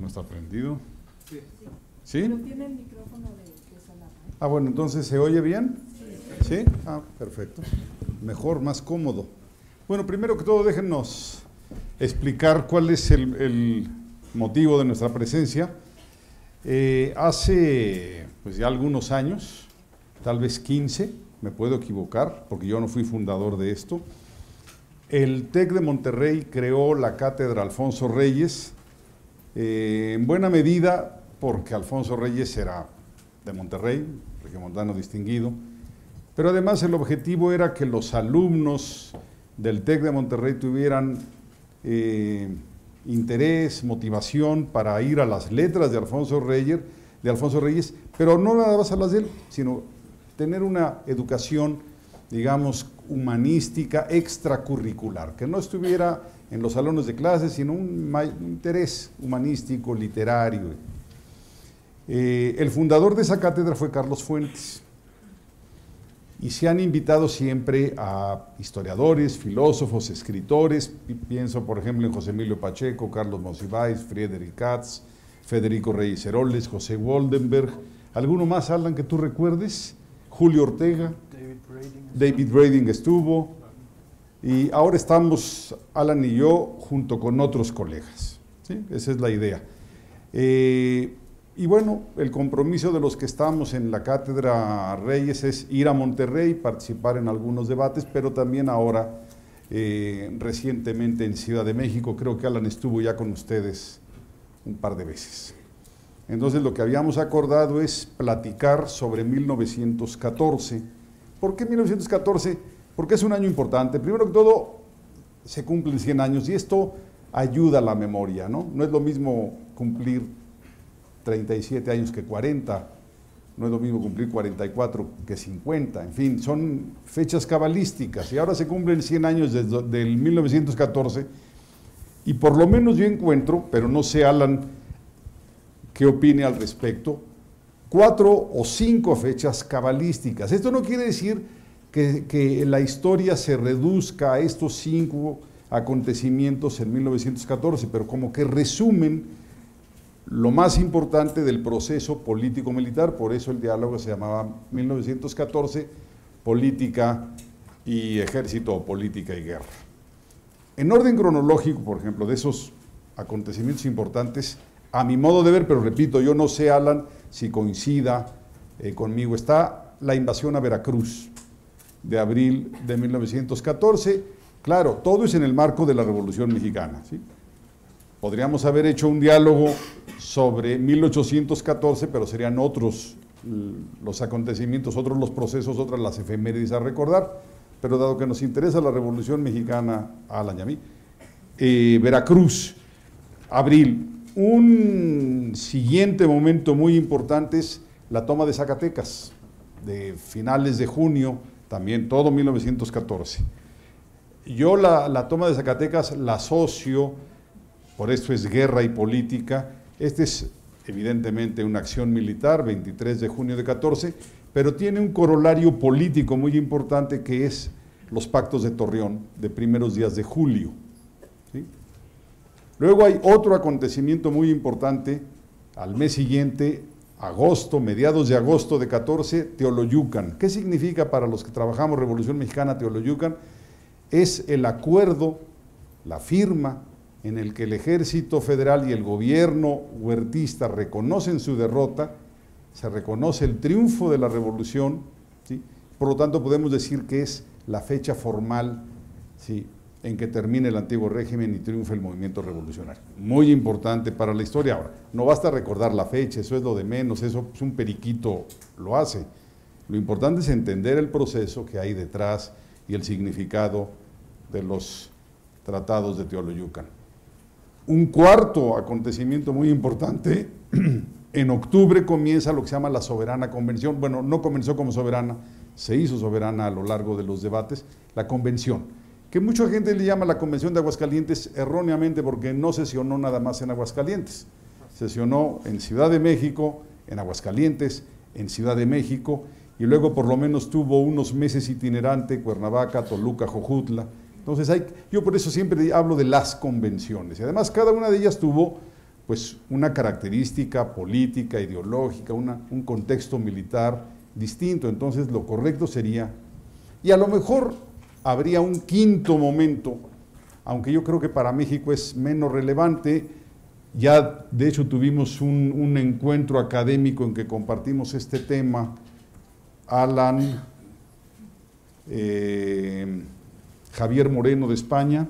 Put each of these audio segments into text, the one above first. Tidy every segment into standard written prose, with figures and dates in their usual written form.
está prendido. Sí. ¿Sí? Pero tiene el micrófono de sonar, ¿eh? Ah, bueno, entonces, ¿se oye bien? Sí. ¿Sí? Ah, perfecto. Mejor, más cómodo. Bueno, primero que todo, déjennos explicar cuál es el motivo de nuestra presencia. Hace pues ya algunos años, tal vez 15, me puedo equivocar, porque yo no fui fundador de esto, el TEC de Monterrey creó la cátedra Alfonso Reyes, en buena medida porque Alfonso Reyes era de Monterrey, regiomontano distinguido, pero además el objetivo era que los alumnos del TEC de Monterrey tuvieran interés, motivación para ir a las letras de Alfonso Reyes, pero no nada más a las de él, sino tener una educación, digamos, humanística, extracurricular, que no estuviera en los salones de clases, sino un interés humanístico, literario. El fundador de esa cátedra fue Carlos Fuentes, y se han invitado siempre a historiadores, filósofos, escritores, pienso por ejemplo en José Emilio Pacheco, Carlos Monsiváis, Friedrich Katz, Federico Reyes Heroles, José Woldenberg, ¿alguno más, Alan, que tú recuerdes? Julio Ortega, David Brading estuvo, y ahora estamos, Alan y yo, junto con otros colegas, ¿sí? Esa es la idea. Y bueno, el compromiso de los que estamos en la Cátedra Reyes es ir a Monterrey, participar en algunos debates, pero también ahora, recientemente en Ciudad de México, creo que Alan estuvo ya con ustedes un par de veces. Entonces lo que habíamos acordado es platicar sobre 1914. ¿Por qué 1914? Porque es un año importante. Primero que todo, se cumplen 100 años y esto ayuda a la memoria, ¿no? No es lo mismo cumplir 37 años que 40, no es lo mismo cumplir 44 que 50, en fin, son fechas cabalísticas y ahora se cumplen 100 años del 1914 y por lo menos yo encuentro, pero no sé Alan qué opine al respecto, 4 o 5 fechas cabalísticas. Esto no quiere decir que la historia se reduzca a estos 5 acontecimientos en 1914, pero como que resumen lo más importante del proceso político-militar, por eso el diálogo se llamaba 1914, política y ejército, o política y guerra. En orden cronológico, por ejemplo, de esos acontecimientos importantes, a mi modo de ver, pero repito, yo no sé, Alan, si coincida conmigo, está la invasión a Veracruz de abril de 1914, claro, todo es en el marco de la Revolución Mexicana, ¿sí? Podríamos haber hecho un diálogo sobre 1814, pero serían otros los acontecimientos, otros los procesos, otras las efemérides a recordar, pero dado que nos interesa la Revolución Mexicana, a Alan y a mí, Veracruz, abril. Un siguiente momento muy importante es la toma de Zacatecas, de finales de junio, también todo 1914. Yo la toma de Zacatecas la asocio, por eso es guerra y política. Este es evidentemente una acción militar, 23 de junio de 14, pero tiene un corolario político muy importante que es los pactos de Torreón de primeros días de julio, ¿sí? Luego hay otro acontecimiento muy importante, al mes siguiente, agosto, mediados de agosto de 14, Teoloyucan. ¿Qué significa para los que trabajamos Revolución Mexicana Teoloyucan? Es el acuerdo, la firma, en el que el Ejército Federal y el gobierno huertista reconocen su derrota, se reconoce el triunfo de la revolución, ¿sí? Por lo tanto podemos decir que es la fecha formal, ¿sí?, en que termine el antiguo régimen y triunfa el movimiento revolucionario. Muy importante para la historia. Ahora, no basta recordar la fecha, eso es lo de menos, eso pues un periquito lo hace. Lo importante es entender el proceso que hay detrás y el significado de los tratados de Teoloyucan. Un cuarto acontecimiento muy importante, en octubre comienza lo que se llama la Soberana Convención. Bueno, no comenzó como soberana, se hizo soberana a lo largo de los debates, la convención, que mucha gente le llama la Convención de Aguascalientes erróneamente porque no sesionó nada más en Aguascalientes, sesionó en Ciudad de México, en Aguascalientes, en Ciudad de México, y luego por lo menos tuvo unos meses itinerante, Cuernavaca, Toluca, Jojutla. Entonces yo por eso siempre hablo de las convenciones, y además cada una de ellas tuvo pues una característica política, ideológica, un contexto militar distinto. Entonces lo correcto sería, y a lo mejor habría un quinto momento, aunque yo creo que para México es menos relevante. Ya de hecho tuvimos un encuentro académico en que compartimos este tema, Alan, Javier Moreno de España,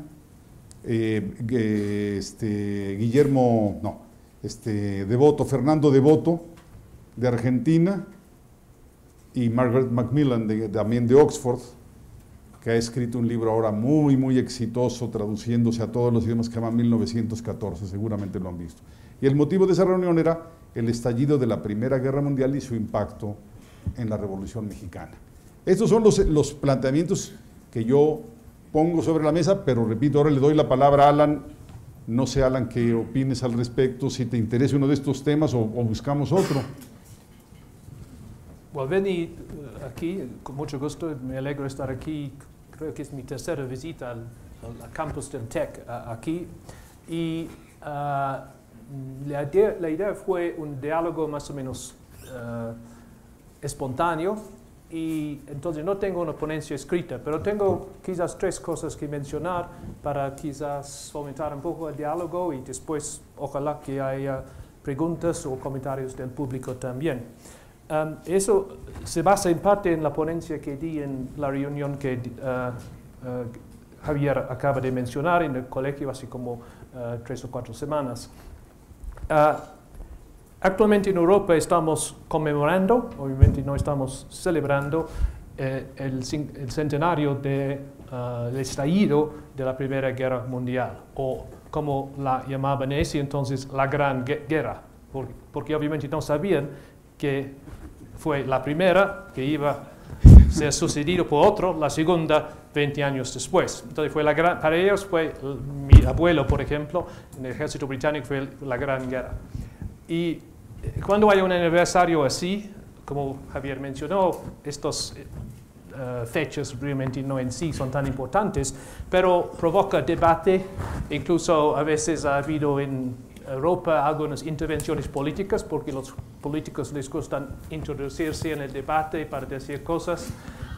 Fernando Devoto de Argentina y Margaret Macmillan también de Oxford, que ha escrito un libro ahora muy, muy exitoso, traduciéndose a todos los idiomas, que se llama 1914, seguramente lo han visto. Y el motivo de esa reunión era el estallido de la Primera Guerra Mundial y su impacto en la Revolución Mexicana. Estos son los planteamientos que yo pongo sobre la mesa, pero repito, ahora le doy la palabra a Alan. No sé, Alan, qué opines al respecto, si te interesa uno de estos temas o buscamos otro. Bueno, vení aquí, con mucho gusto, me alegro de estar aquí. Creo que es mi tercera visita al campus del TEC aquí. Y la idea fue un diálogo más o menos espontáneo. Y entonces no tengo una ponencia escrita, pero tengo quizás 3 cosas que mencionar para quizás fomentar un poco el diálogo y después ojalá que haya preguntas o comentarios del público también. Eso se basa en parte en la ponencia que di en la reunión que Javier acaba de mencionar en el colegio hace como 3 o 4 semanas. Actualmente en Europa estamos conmemorando, obviamente no estamos celebrando, el centenario del estallido de la Primera Guerra Mundial, o como la llamaban en ese entonces, la Gran Guerra, porque obviamente no sabían que fue la primera que iba a ser sucedido por otro, la segunda 20 años después. Entonces para ellos fue, mi abuelo por ejemplo, en el ejército británico fue la Gran Guerra. Y cuando hay un aniversario así, como Javier mencionó, estos fechas realmente no en sí son tan importantes, pero provoca debate. Incluso a veces ha habido en Europa algunas intervenciones políticas, porque los políticos les gusta introducirse en el debate para decir cosas.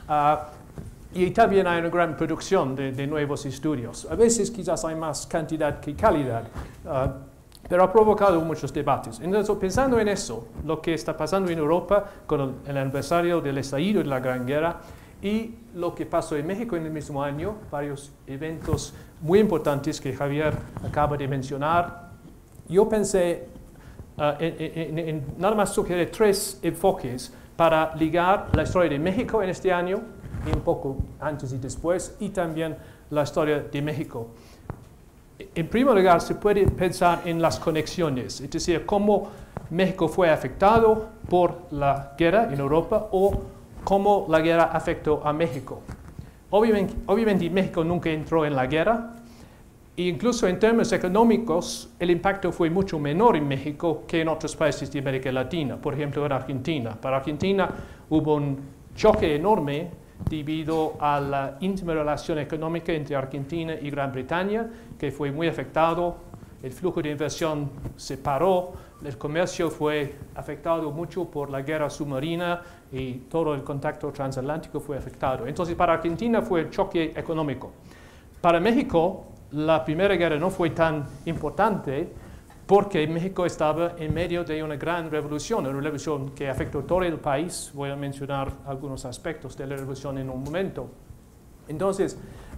Y también hay una gran producción de nuevos estudios. A veces quizás hay más cantidad que calidad. Pero ha provocado muchos debates. Entonces, pensando en eso, lo que está pasando en Europa con el aniversario del estallido de la Gran Guerra y lo que pasó en México en el mismo año, varios eventos muy importantes que Javier acaba de mencionar, yo pensé en nada más sugerir 3 enfoques para ligar la historia de México en este año, y un poco antes y después, y también la historia de México. En primer lugar, se puede pensar en las conexiones, es decir, cómo México fue afectado por la guerra en Europa o cómo la guerra afectó a México. Obviamente México nunca entró en la guerra, e incluso en términos económicos, el impacto fue mucho menor en México que en otros países de América Latina, por ejemplo en Argentina. Para Argentina hubo un choque enorme debido a la íntima relación económica entre Argentina y Gran Bretaña, que fue muy afectado, el flujo de inversión se paró, el comercio fue afectado mucho por la guerra submarina y todo el contacto transatlántico fue afectado. Entonces para Argentina fue el choque económico. Para México la Primera Guerra no fue tan importante porque México estaba en medio de una gran revolución, una revolución que afectó todo el país. Voy a mencionar algunos aspectos de la revolución en un momento. Entonces,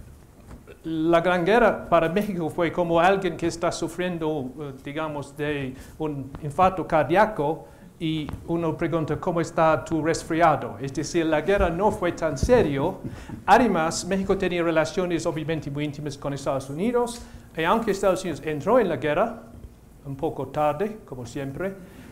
la Gran Guerra para México fue como alguien que está sufriendo, digamos, de un infarto cardíaco y uno pregunta, ¿cómo está tu resfriado? Es decir, la guerra no fue tan serio. Además, México tenía relaciones obviamente muy íntimas con Estados Unidos, y aunque Estados Unidos entró en la guerra, un poco tarde, como siempre.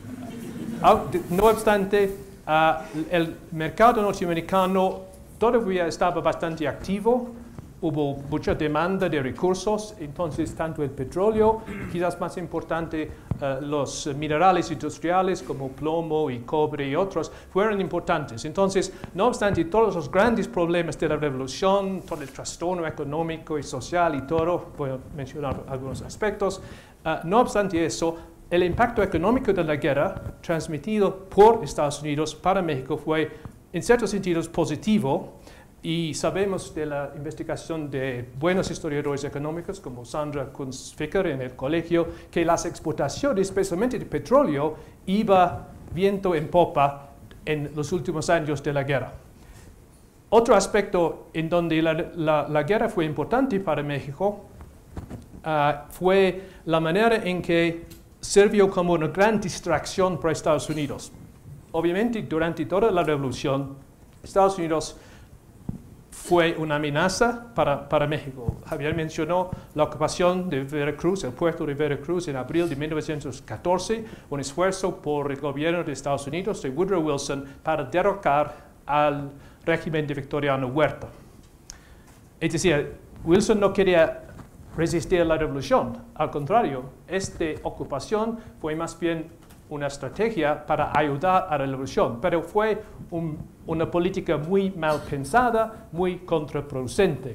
No obstante, el mercado norteamericano todavía estaba bastante activo, hubo mucha demanda de recursos, entonces tanto el petróleo, quizás más importante, los minerales industriales como plomo y cobre y otros, fueron importantes. Entonces, no obstante todos los grandes problemas de la revolución, todo el trastorno económico y social y todo, voy a mencionar algunos aspectos, no obstante eso, el impacto económico de la guerra transmitido por Estados Unidos para México fue, en ciertos sentidos, positivo, y sabemos de la investigación de buenos historiadores económicos como Sandra Kunz-Ficker en el colegio, que las exportaciones, especialmente de petróleo, iba viento en popa en los últimos años de la guerra. Otro aspecto en donde la guerra fue importante para México fue la manera en que sirvió como una gran distracción para Estados Unidos. Obviamente, durante toda la revolución, Estados Unidos fue una amenaza para México. Javier mencionó la ocupación de Veracruz, el puerto de Veracruz, en abril de 1914, un esfuerzo por el gobierno de Estados Unidos, de Woodrow Wilson, para derrocar al régimen de Victoriano Huerta. Es decir, Wilson no quería resistir a la revolución. Al contrario, esta ocupación fue más bien una estrategia para ayudar a la revolución, pero fue una política muy mal pensada, muy contraproducente.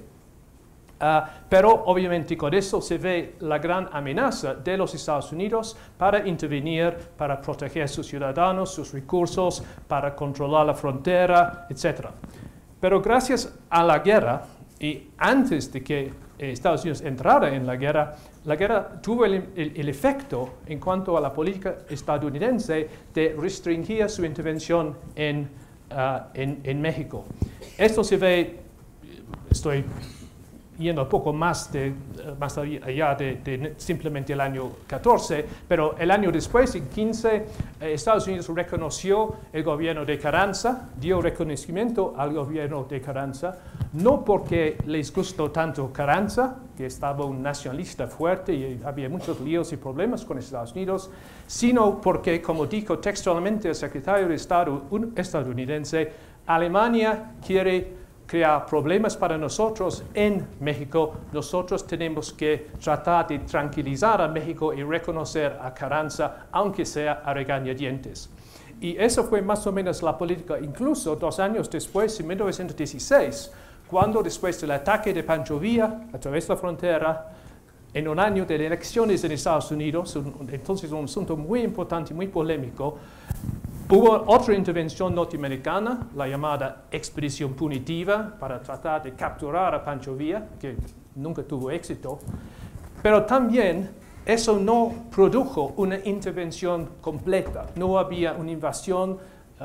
Pero obviamente con eso se ve la gran amenaza de los Estados Unidos para intervenir, para proteger a sus ciudadanos, sus recursos, para controlar la frontera, etc. Pero gracias a la guerra, y antes de que Estados Unidos entrara en la guerra tuvo el efecto en cuanto a la política estadounidense de restringir su intervención en México. Esto se ve, estoy yendo un poco más allá de simplemente el año 14, pero el año después, en 15, Estados Unidos reconoció el gobierno de Carranza, dio reconocimiento al gobierno de Carranza, no porque les gustó tanto Carranza, que estaba un nacionalista fuerte y había muchos líos y problemas con Estados Unidos, sino porque, como dijo textualmente el secretario de Estado estadounidense, Alemania quiere crear problemas para nosotros en México. Nosotros tenemos que tratar de tranquilizar a México y reconocer a Carranza, aunque sea a regañadientes. Y eso fue más o menos la política, incluso 2 años después, en 1916, cuando después del ataque de Pancho Villa a través de la frontera, en un año de elecciones en Estados Unidos, entonces un asunto muy importante, muy polémico, hubo otra intervención norteamericana, la llamada expedición punitiva, para tratar de capturar a Pancho Villa, que nunca tuvo éxito, pero también eso no produjo una intervención completa, no había una invasión.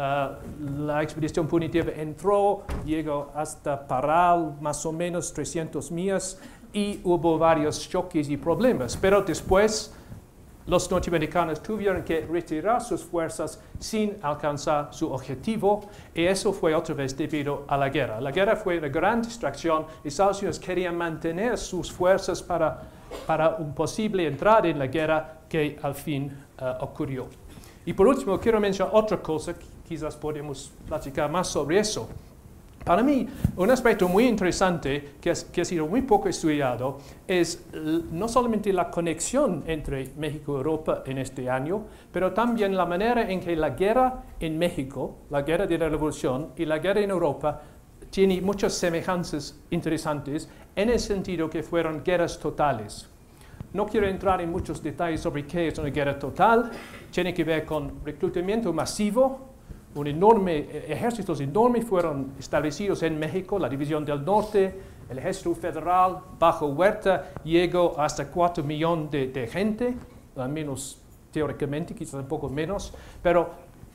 La expedición punitiva entró, llegó hasta Parral, más o menos 300 millas, y hubo varios choques y problemas, pero después los norteamericanos tuvieron que retirar sus fuerzas sin alcanzar su objetivo, y eso fue otra vez debido a la guerra. La guerra fue una gran distracción. Estados Unidos quería mantener sus fuerzas para un posible entrada en la guerra que al fin ocurrió. Y por último, quiero mencionar otra cosa, quizás podemos platicar más sobre eso. Para mí, un aspecto muy interesante que ha sido muy poco estudiado es no solamente la conexión entre México y Europa en este año, pero también la manera en que la guerra en México, la guerra de la Revolución, y la guerra en Europa tiene muchas semejanzas interesantes en el sentido que fueron guerras totales. No quiero entrar en muchos detalles sobre qué es una guerra total. Tiene que ver con reclutamiento masivo. Ejércitos enormes fueron establecidos en México, la División del Norte, el Ejército Federal bajo Huerta llegó hasta 4 millones de gente, al menos teóricamente, quizás un poco menos, pero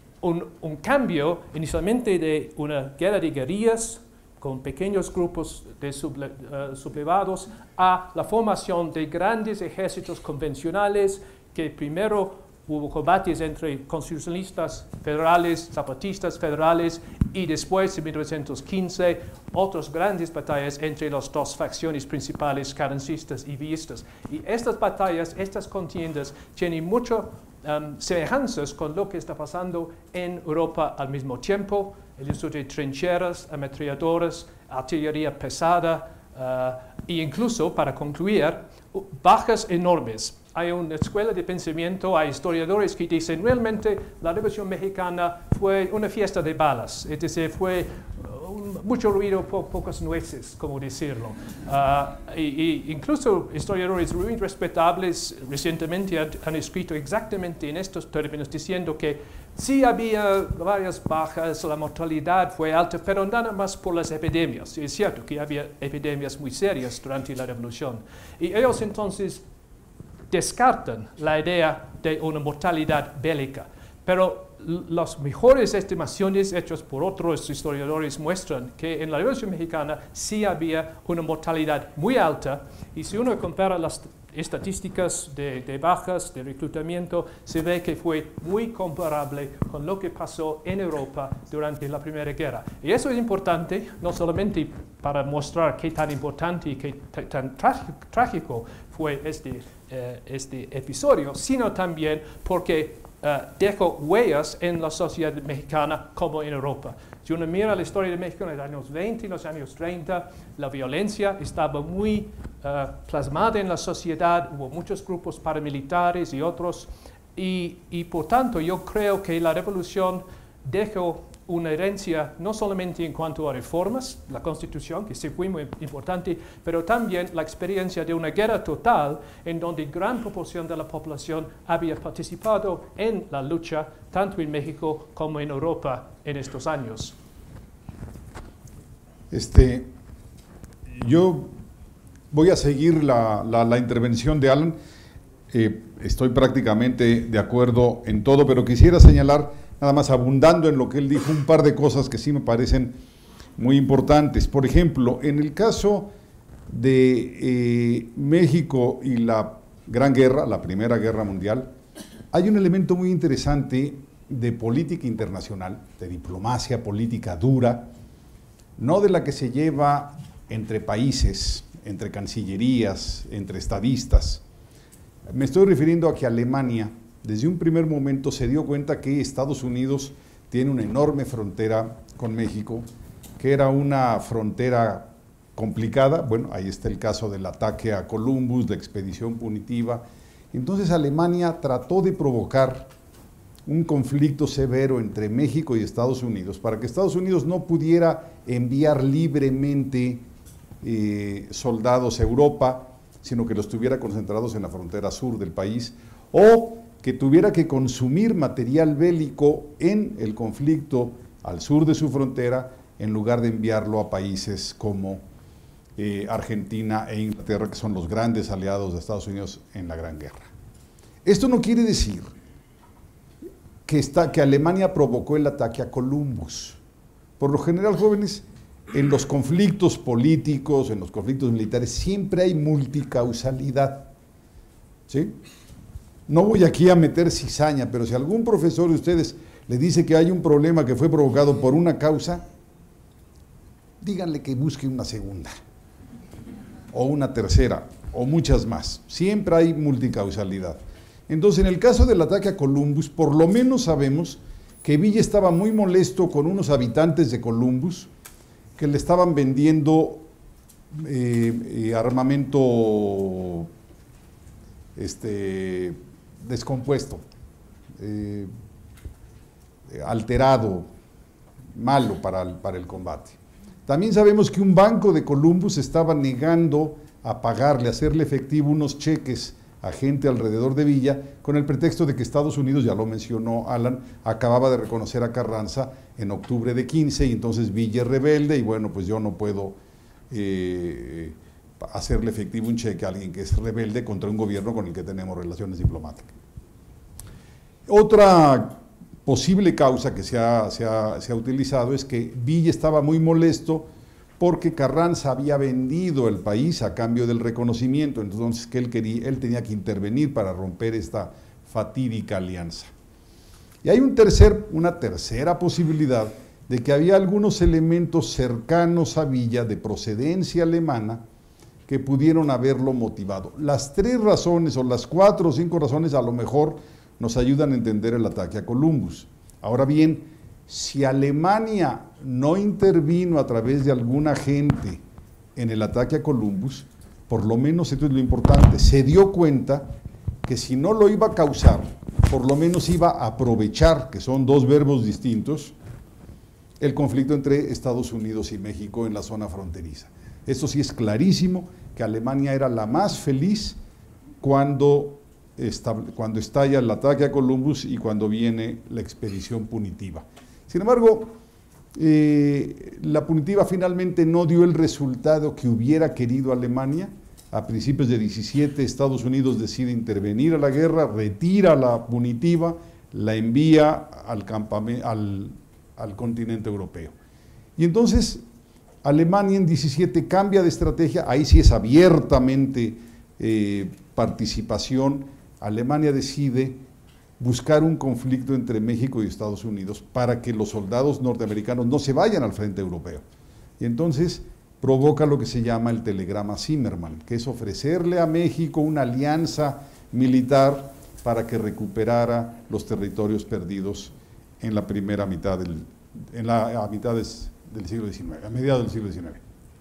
un cambio inicialmente de una guerra de guerrillas con pequeños grupos de sublevados a la formación de grandes ejércitos convencionales que primero hubo combates entre constitucionalistas federales, zapatistas federales, y después, en 1915, otras grandes batallas entre las dos facciones principales, carrancistas y villistas. Y estas batallas, estas contiendas, tienen muchas semejanzas con lo que está pasando en Europa al mismo tiempo. El uso de trincheras, ametralladoras, artillería pesada, e incluso, para concluir, bajas enormes. Hay una escuela de pensamiento, hay historiadores que dicen realmente la Revolución Mexicana fue una fiesta de balas, es decir, fue mucho ruido, pocas nueces, como decirlo. Incluso historiadores muy respetables recientemente han escrito exactamente en estos términos, diciendo que sí había varias bajas, la mortalidad fue alta, pero nada más por las epidemias. Es cierto que había epidemias muy serias durante la Revolución. Y ellos entonces descartan la idea de una mortalidad bélica, pero las mejores estimaciones hechas por otros historiadores muestran que en la Revolución Mexicana sí había una mortalidad muy alta, y si uno compara las estadísticas de bajas, de reclutamiento, se ve que fue muy comparable con lo que pasó en Europa durante la Primera Guerra. Y eso es importante, no solamente para mostrar qué tan importante y qué tan trágico fue este episodio, sino también porque dejó huellas en la sociedad mexicana como en Europa. Si uno mira la historia de México en los años 20 y los años 30, la violencia estaba muy plasmada en la sociedad, hubo muchos grupos paramilitares y otros, y por tanto yo creo que la revolución dejó una herencia no solamente en cuanto a reformas, la Constitución, que sí fue muy importante, pero también la experiencia de una guerra total en donde gran proporción de la población había participado en la lucha, tanto en México como en Europa en estos años. Yo voy a seguir la intervención de Alan. Estoy prácticamente de acuerdo en todo, pero quisiera señalar, nada más abundando en lo que él dijo, un par de cosas que sí me parecen muy importantes. Por ejemplo, en el caso de México y la Gran Guerra, la Primera Guerra Mundial, hay un elemento muy interesante de política internacional, de diplomacia política dura, no de la que se lleva entre países, entre cancillerías, entre estadistas. Me estoy refiriendo a que Alemania, desde un primer momento, se dio cuenta que Estados Unidos tiene una enorme frontera con México, que era una frontera complicada. Bueno, ahí está el caso del ataque a Columbus, la expedición punitiva. Entonces Alemania trató de provocar un conflicto severo entre México y Estados Unidos, para que Estados Unidos no pudiera enviar libremente soldados a Europa, sino que los tuviera concentrados en la frontera sur del país, o que tuviera que consumir material bélico en el conflicto al sur de su frontera, en lugar de enviarlo a países como Argentina e Inglaterra, que son los grandes aliados de Estados Unidos en la Gran Guerra. Esto no quiere decir que Alemania provocó el ataque a Columbus. Por lo general, jóvenes, en los conflictos políticos, en los conflictos militares, siempre hay multicausalidad, ¿sí? No voy aquí a meter cizaña, pero si algún profesor de ustedes le dice que hay un problema que fue provocado por una causa, díganle que busque una segunda, o una tercera, o muchas más. Siempre hay multicausalidad. Entonces, en el caso del ataque a Columbus, por lo menos sabemos que Villa estaba muy molesto con unos habitantes de Columbus que le estaban vendiendo armamento descompuesto, alterado, malo para el combate. También sabemos que un banco de Columbus estaba negando a pagarle, a hacerle efectivo unos cheques a gente alrededor de Villa, con el pretexto de que Estados Unidos, ya lo mencionó Alan, acababa de reconocer a Carranza en octubre de 15, y entonces Villa es rebelde, y bueno, pues yo no puedo hacerle efectivo un cheque a alguien que es rebelde contra un gobierno con el que tenemos relaciones diplomáticas. Otra posible causa que se ha utilizado es que Villa estaba muy molesto porque Carranza había vendido el país a cambio del reconocimiento, entonces que él tenía que intervenir para romper esta fatídica alianza. Y hay una tercera posibilidad de que había algunos elementos cercanos a Villa de procedencia alemana que pudieron haberlo motivado. Las 3 razones, o las 4 o 5 razones, a lo mejor nos ayudan a entender el ataque a Columbus. Ahora bien, si Alemania no intervino a través de algún agente en el ataque a Columbus, por lo menos, esto es lo importante, se dio cuenta que si no lo iba a causar, por lo menos iba a aprovechar, que son 2 verbos distintos, el conflicto entre Estados Unidos y México en la zona fronteriza. Esto sí es clarísimo, que Alemania era la más feliz cuando estalla el ataque a Columbus y cuando viene la expedición punitiva. Sin embargo, la punitiva finalmente no dio el resultado que hubiera querido Alemania. A principios de 17, Estados Unidos decide intervenir a la guerra, retira la punitiva, la envía al continente europeo. Y entonces Alemania en 17 cambia de estrategia, ahí sí es abiertamente participación. Alemania decide buscar un conflicto entre México y Estados Unidos para que los soldados norteamericanos no se vayan al frente europeo. Y entonces provoca lo que se llama el telegrama Zimmermann, que es ofrecerle a México una alianza militar para que recuperara los territorios perdidos en la primera mitad del siglo XIX, a mediados del siglo XIX.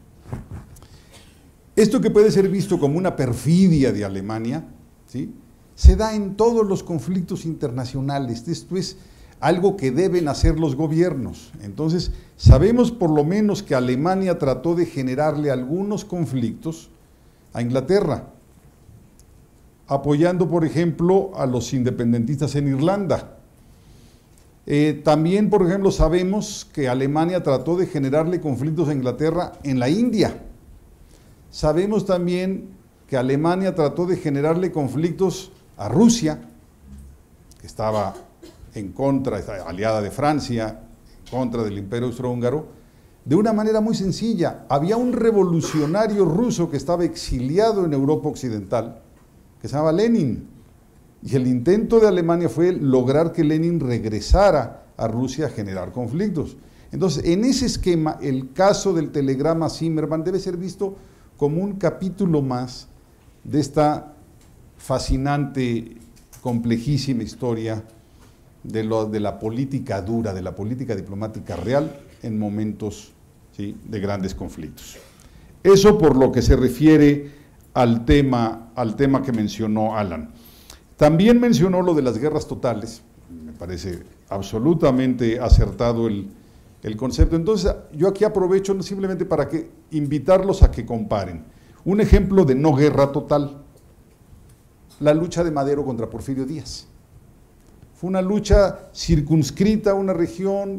Esto que puede ser visto como una perfidia de Alemania, ¿sí?, se da en todos los conflictos internacionales. Esto es algo que deben hacer los gobiernos. Entonces, sabemos por lo menos que Alemania trató de generarle algunos conflictos a Inglaterra, apoyando, por ejemplo, a los independentistas en Irlanda. También, por ejemplo, sabemos que Alemania trató de generarle conflictos a Inglaterra en la India. Sabemos también que Alemania trató de generarle conflictos a Rusia, que estaba en contra, aliada de Francia, en contra del Imperio Austrohúngaro, de una manera muy sencilla. Había un revolucionario ruso que estaba exiliado en Europa Occidental, que se llamaba Lenin, y el intento de Alemania fue lograr que Lenin regresara a Rusia a generar conflictos. Entonces, en ese esquema, el caso del telegrama Zimmermann debe ser visto como un capítulo más de esta fascinante, complejísima historia de la política dura, de la política diplomática real en momentos, ¿sí?, de grandes conflictos. Eso por lo que se refiere al tema que mencionó Alan. También mencionó lo de las guerras totales, me parece absolutamente acertado el concepto. Entonces, yo aquí aprovecho simplemente para invitarlos a que comparen. Un ejemplo de no guerra total: la lucha de Madero contra Porfirio Díaz. Fue una lucha circunscrita a una región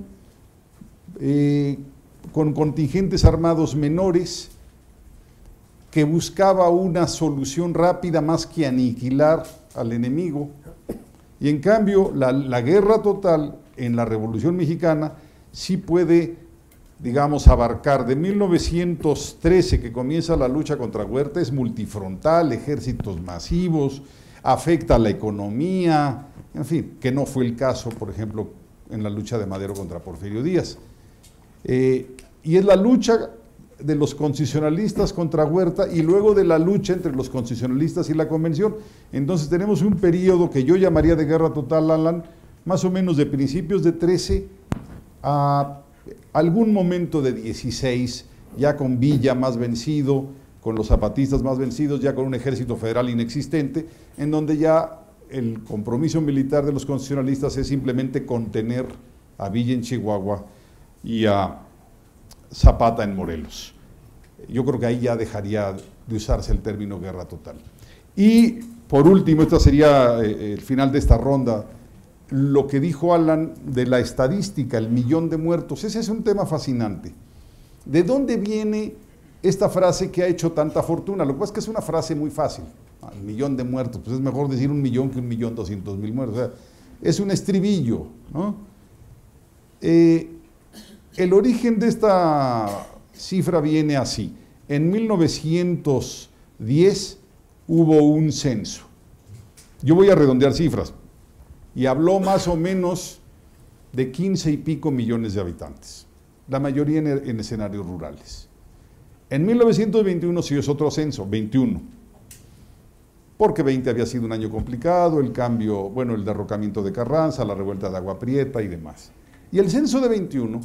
con contingentes armados menores, que buscaba una solución rápida más que aniquilar al enemigo. Y en cambio, la guerra total en la Revolución Mexicana sí puede, digamos, abarcar de 1913, que comienza la lucha contra Huerta, es multifrontal, ejércitos masivos, afecta a la economía, en fin, que no fue el caso, por ejemplo, en la lucha de Madero contra Porfirio Díaz. Y es la lucha de los constitucionalistas contra Huerta y luego de la lucha entre los constitucionalistas y la Convención. Entonces tenemos un periodo que yo llamaría de guerra total, Alan, más o menos de principios de 13 a algún momento de 16, ya con Villa más vencido, con los zapatistas más vencidos, ya con un ejército federal inexistente, en donde ya el compromiso militar de los constitucionalistas es simplemente contener a Villa en Chihuahua y a Zapata en Morelos. Yo creo que ahí ya dejaría de usarse el término guerra total. Y por último, este sería el final de esta ronda, lo que dijo Alan de la estadística, el 1.000.000 de muertos. Ese es un tema fascinante. ¿De dónde viene esta frase que ha hecho tanta fortuna? Lo que pasa es que es una frase muy fácil. 1.000.000 de muertos, pues es mejor decir 1.000.000 que 1.200.000 muertos. O sea, es un estribillo, ¿no? El origen de esta cifra viene así. En 1910 hubo un censo. Yo voy a redondear cifras. Y habló más o menos de 15 y pico millones de habitantes, la mayoría en escenarios rurales. En 1921 sí es otro censo, 21, porque 20 había sido un año complicado, el cambio, bueno, el derrocamiento de Carranza, la revuelta de Agua Prieta y demás. Y el censo de 21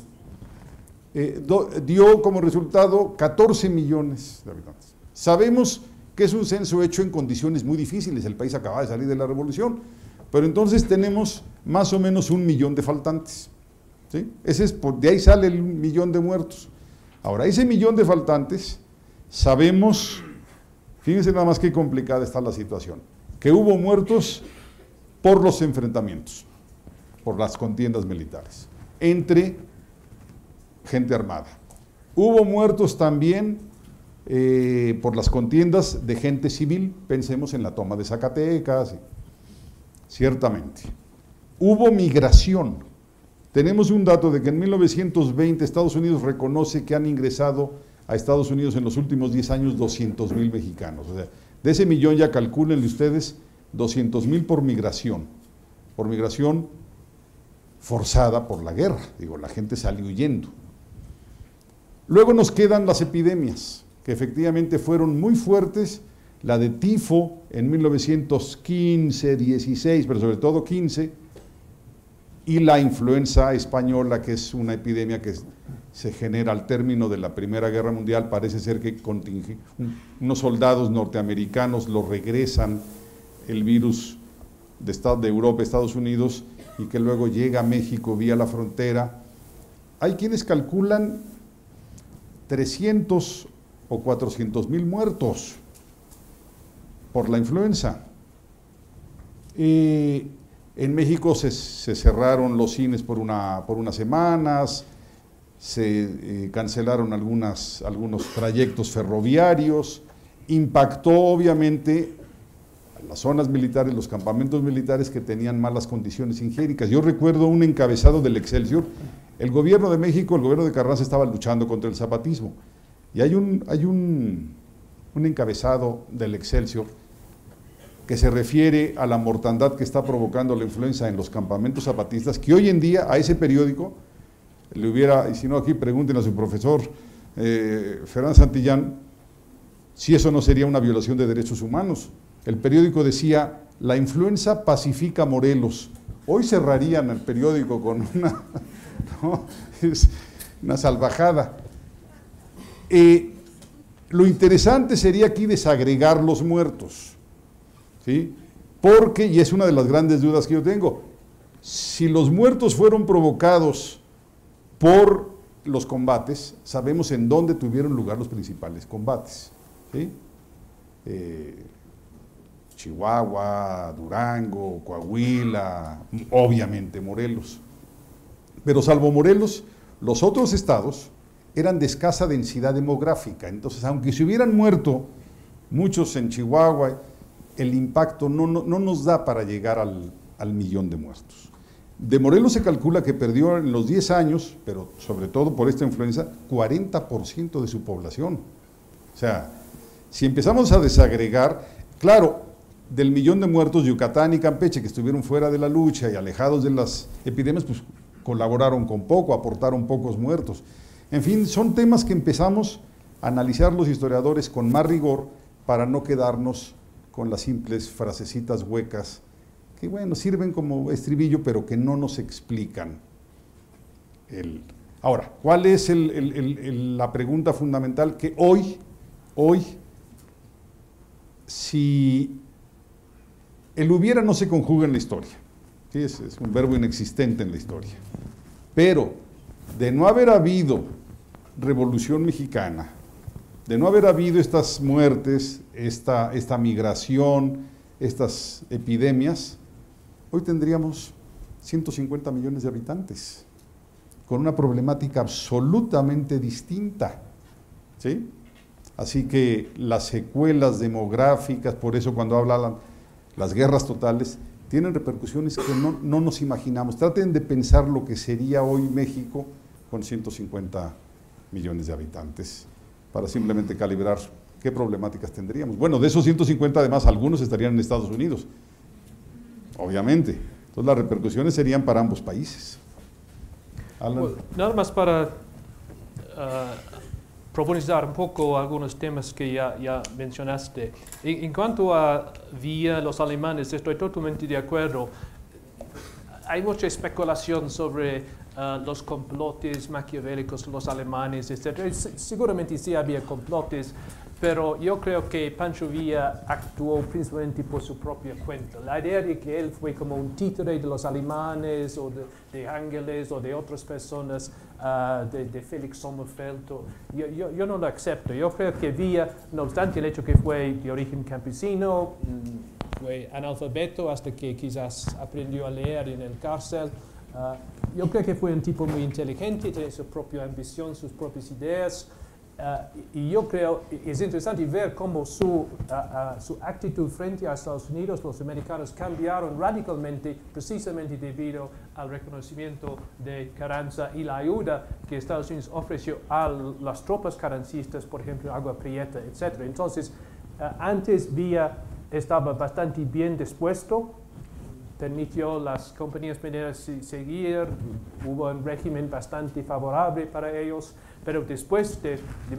dio como resultado 14 millones de habitantes. Sabemos que es un censo hecho en condiciones muy difíciles, el país acababa de salir de la revolución, pero entonces tenemos más o menos 1.000.000 de faltantes. ¿sí? De ahí sale el 1.000.000 de muertos. Ahora, ese 1.000.000 de faltantes, sabemos, fíjense nada más qué complicada está la situación, que hubo muertos por los enfrentamientos, por las contiendas militares, entre gente armada. Hubo muertos también por las contiendas de gente civil, pensemos en la toma de Zacatecas, ciertamente. Hubo migración. Tenemos un dato de que en 1920 Estados Unidos reconoce que han ingresado a Estados Unidos en los últimos 10 años 200,000 mexicanos. O sea, de ese 1.000.000 ya calcúlenle ustedes 200,000 por migración forzada por la guerra. Digo, la gente salió huyendo. Luego nos quedan las epidemias, que efectivamente fueron muy fuertes, la de tifo en 1915, 16, pero sobre todo 15, y la influenza española, que es una epidemia que se genera al término de la Primera Guerra Mundial. Parece ser que unos soldados norteamericanos lo regresan el virus de Europa, Estados Unidos, y que luego llega a México vía la frontera. Hay quienes calculan 300 o 400,000 muertos por la influenza. En México se cerraron los cines por unas semanas, se cancelaron algunos trayectos ferroviarios, impactó obviamente a las zonas militares, los campamentos militares que tenían malas condiciones higiénicas. Yo recuerdo un encabezado del Excelsior. El gobierno de México, el gobierno de Carranza estaba luchando contra el zapatismo, y hay un encabezado del Excelsior que se refiere a la mortandad que está provocando la influenza en los campamentos zapatistas, que hoy en día a ese periódico le hubiera, y si no aquí pregunten a su profesor Ferán Santillán, si eso no sería una violación de derechos humanos. El periódico decía, la influenza pacifica Morelos. Hoy cerrarían el periódico con una salvajada. Lo interesante sería aquí desagregar los muertos, ¿sí? Porque, y es una de las grandes dudas que yo tengo, si los muertos fueron provocados por los combates, sabemos en dónde tuvieron lugar los principales combates, ¿sí? Chihuahua, Durango, Coahuila, obviamente Morelos. Pero salvo Morelos, los otros estados eran de escasa densidad demográfica. Entonces, aunque se hubieran muerto muchos en Chihuahua, el impacto no nos da para llegar al 1.000.000 de muertos. De Morelos se calcula que perdió en los 10 años, pero sobre todo por esta influenza, 40% de su población. O sea, si empezamos a desagregar, claro, del 1.000.000 de muertos, Yucatán y Campeche, que estuvieron fuera de la lucha y alejados de las epidemias, pues colaboraron con poco, aportaron pocos muertos. En fin, son temas que empezamos a analizar los historiadores con más rigor para no quedarnos con las simples frasecitas huecas que, bueno, sirven como estribillo, pero que no nos explican. Ahora, ¿cuál es la pregunta fundamental? Que hoy, si el hubiera no se conjuga en la historia, ¿sí? Es un verbo inexistente en la historia, pero de no haber habido Revolución Mexicana, de no haber habido estas muertes, esta migración, estas epidemias, hoy tendríamos 150 millones de habitantes, con una problemática absolutamente distinta, ¿sí? Así que las secuelas demográficas, por eso cuando hablan las guerras totales, tienen repercusiones que no nos imaginamos. Traten de pensar lo que sería hoy México con 150 millones de habitantes, para simplemente calibrar qué problemáticas tendríamos. Bueno, de esos 150, además, algunos estarían en Estados Unidos, obviamente. Entonces, las repercusiones serían para ambos países. Well, nada más para profundizar un poco algunos temas que ya mencionaste. En cuanto a vía los alemanes, estoy totalmente de acuerdo. Hay mucha especulación sobre los complotes maquiavélicos de los alemanes, etc. Seguramente sí había complotes, pero yo creo que Pancho Villa actuó principalmente por su propia cuenta. La idea de que él fue como un títere de los alemanes o de Ángeles o de otras personas, de Félix Sommerfeld, yo no lo acepto. Yo creo que Villa, no obstante el hecho que fue de origen campesino, fue analfabeto hasta que quizás aprendió a leer en el cárcel. Yo creo que fue un tipo muy inteligente, tenía su propia ambición, sus propias ideas. Y yo creo, es interesante ver cómo su actitud frente a Estados Unidos, los americanos cambiaron radicalmente precisamente debido al reconocimiento de Carranza y la ayuda que Estados Unidos ofreció a las tropas carrancistas, por ejemplo, Agua Prieta, etc. Entonces, antes Villa estaba bastante bien dispuesto, permitió las compañías mineras seguir, hubo un régimen bastante favorable para ellos, pero después de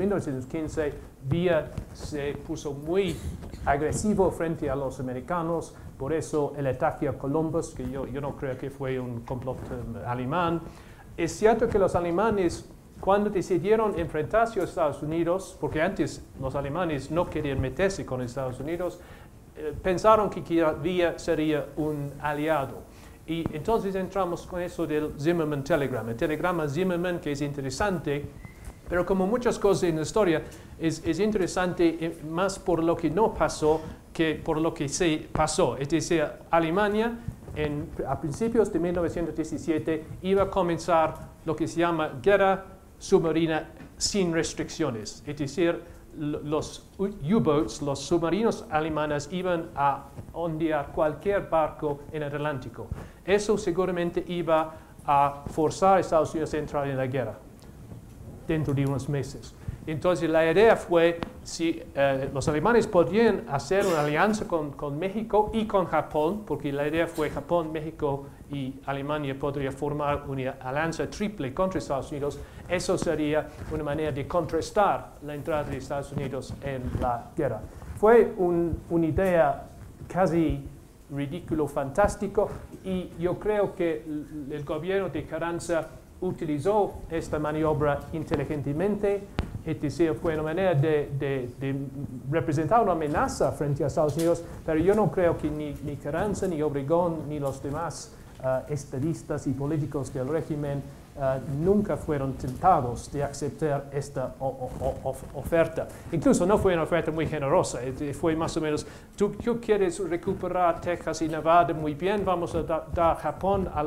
1915, Villa se puso muy agresivo frente a los americanos, por eso el ataque a Columbus, que yo no creo que fue un complot alemán. Es cierto que los alemanes, cuando decidieron enfrentarse a Estados Unidos, porque antes los alemanes no querían meterse con Estados Unidos, pensaron que Villa sería un aliado. Y entonces entramos con eso del Zimmerman Telegram, el telegrama Zimmerman, que es interesante, pero como muchas cosas en la historia, es interesante más por lo que no pasó que por lo que se pasó. Es decir, Alemania a principios de 1917 iba a comenzar lo que se llama guerra submarina sin restricciones. Es decir, los U-boats, los submarinos alemanes, iban a ondear cualquier barco en el Atlántico. Eso seguramente iba a forzar a Estados Unidos a entrar en la guerra dentro de unos meses. Entonces la idea fue si los alemanes podían hacer una alianza con México y con Japón, porque la idea fue Japón, México y Alemania podría formar una alianza triple contra Estados Unidos. Eso sería una manera de contrastar la entrada de Estados Unidos en la guerra. Fue una idea casi ridículo, fantástico, y yo creo que el gobierno de Carranza utilizó esta maniobra inteligentemente, es decir, fue una manera de representar una amenaza frente a Estados Unidos, pero yo no creo que ni Carranza, ni Obregón, ni los demás estadistas y políticos del régimen nunca fueron tentados de aceptar esta oferta. Incluso no fue una oferta muy generosa, fue más o menos, tú quieres recuperar Texas y Nevada, muy bien, vamos a dar Japón a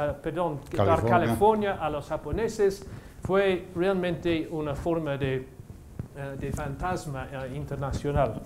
dar California a los japoneses. Fue realmente una forma de fantasma internacional.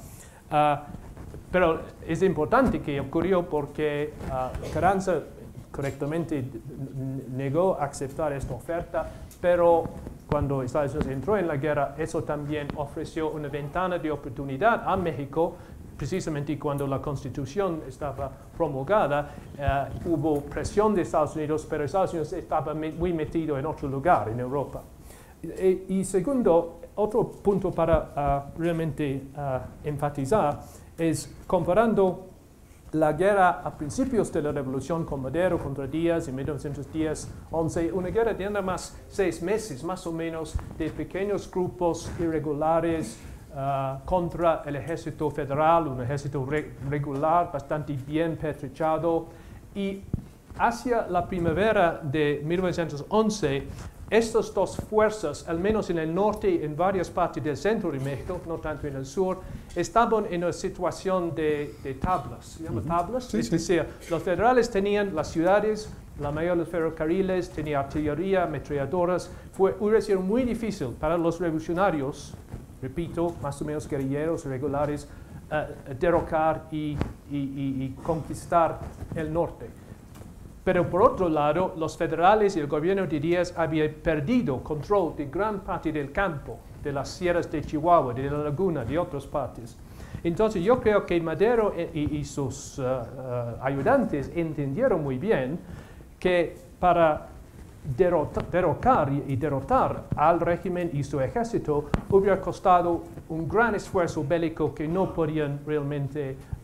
Pero es importante que ocurrió porque Carranza correctamente negó aceptar esta oferta, pero cuando Estados Unidos entró en la guerra, eso también ofreció una ventana de oportunidad a México. Precisamente cuando la Constitución estaba promulgada, hubo presión de Estados Unidos, pero Estados Unidos estaba muy metido en otro lugar, en Europa. Y segundo, otro punto para realmente enfatizar es comparando la guerra a principios de la Revolución con Madero contra Díaz en 1910-11, una guerra de nada más 6 meses, más o menos, de pequeños grupos irregulares contra el ejército federal, un ejército regular, bastante bien pertrechado. Y hacia la primavera de 1911, estas dos fuerzas, al menos en el norte y en varias partes del centro de México, no tanto en el sur, estaban en una situación de tablas. ¿Se llama tablas? Sí, es decir, los federales tenían las ciudades, la mayoría de los ferrocarriles, tenía artillería, ametralladoras. Fue una situación muy difícil para los revolucionarios, repito, más o menos guerrilleros regulares, derrocar y conquistar el norte. Pero por otro lado, los federales y el gobierno de Díaz habían perdido control de gran parte del campo, de las sierras de Chihuahua, de la laguna, de otras partes. Entonces yo creo que Madero y sus ayudantes entendieron muy bien que para derrocar y derrotar al régimen y su ejército hubiera costado un gran esfuerzo bélico que no podían realmente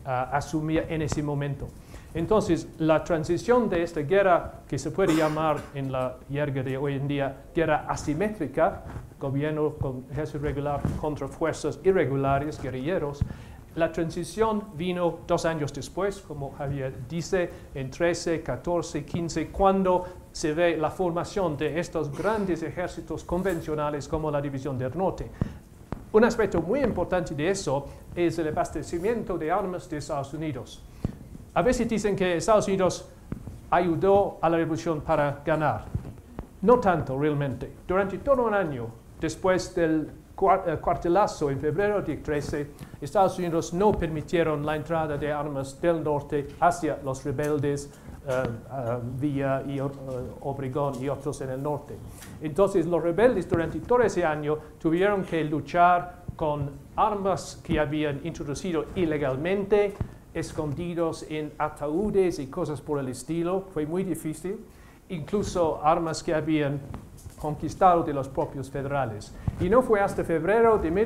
asumía en ese momento. Entonces, la transición de esta guerra, que se puede llamar en la jerga de hoy en día guerra asimétrica, gobierno con ejército regular contra fuerzas irregulares, guerrilleros, la transición vino 2 años después, como Javier dice, en 13, 14, 15, cuando se ve la formación de estos grandes ejércitos convencionales como la División del Norte. Un aspecto muy importante de eso es el abastecimiento de armas de Estados Unidos. A veces dicen que Estados Unidos ayudó a la revolución para ganar. No tanto realmente. Durante todo un año, después del cuartelazo en febrero de 13, Estados Unidos no permitieron la entrada de armas del norte hacia los rebeldes Villa y Obregón y otros en el norte. Entonces los rebeldes durante todo ese año tuvieron que luchar con armas que habían introducido ilegalmente, escondidos en ataúdes y cosas por el estilo. Fue muy difícil. Incluso armas que habían conquistado de los propios federales. Y no fue hasta febrero de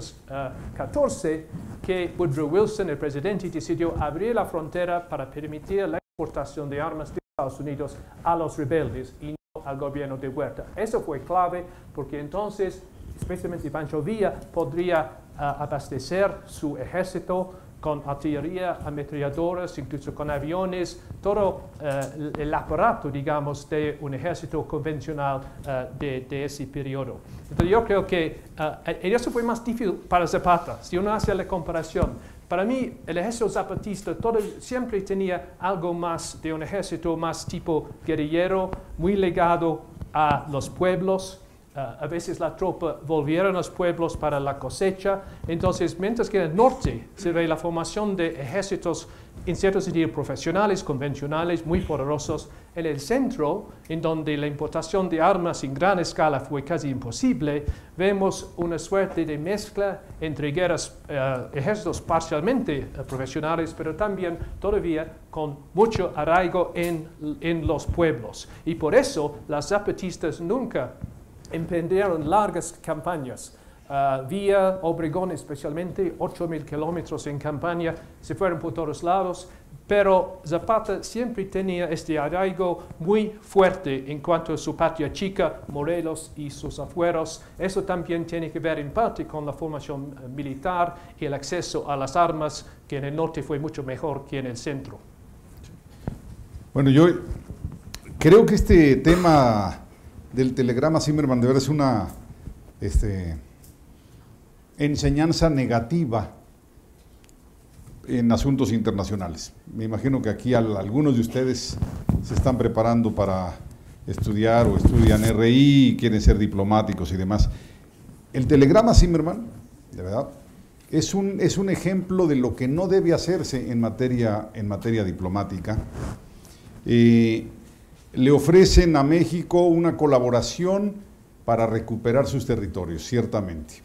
1914 que Woodrow Wilson, el presidente, decidió abrir la frontera para permitir la exportación de armas de Estados Unidos a los rebeldes y no al gobierno de Huerta. Eso fue clave porque entonces, especialmente Pancho Villa, podría abastecer su ejército con artillería, ametralladoras, incluso con aviones, todo el aparato, digamos, de un ejército convencional de ese periodo. Entonces yo creo que eso fue más difícil para Zapata, si uno hace la comparación. Para mí, el ejército zapatista siempre tenía algo más de un ejército más tipo guerrillero, muy ligado a los pueblos. A veces la tropa volvía a los pueblos para la cosecha. Entonces, mientras que en el norte se ve la formación de ejércitos, en cierto sentido, profesionales, convencionales, muy poderosos, en el centro, en donde la importación de armas en gran escala fue casi imposible, vemos una suerte de mezcla entre ejércitos parcialmente profesionales, pero también todavía con mucho arraigo en los pueblos. Y por eso, las zapatistas nunca emprendieron largas campañas. Vía Obregón especialmente, 8.000 kilómetros en campaña, se fueron por todos lados, pero Zapata siempre tenía este arraigo muy fuerte en cuanto a su patria chica, Morelos y sus afueros. Eso también tiene que ver en parte con la formación militar y el acceso a las armas, que en el norte fue mucho mejor que en el centro. Bueno, yo creo que este tema del telegrama Zimmermann de verdad es una enseñanza negativa en asuntos internacionales. Me imagino que aquí algunos de ustedes se están preparando para estudiar o estudian RI, quieren ser diplomáticos y demás. El telegrama Zimmermann, de verdad, es un ejemplo de lo que no debe hacerse en materia diplomática. Le ofrecen a México una colaboración para recuperar sus territorios, ciertamente.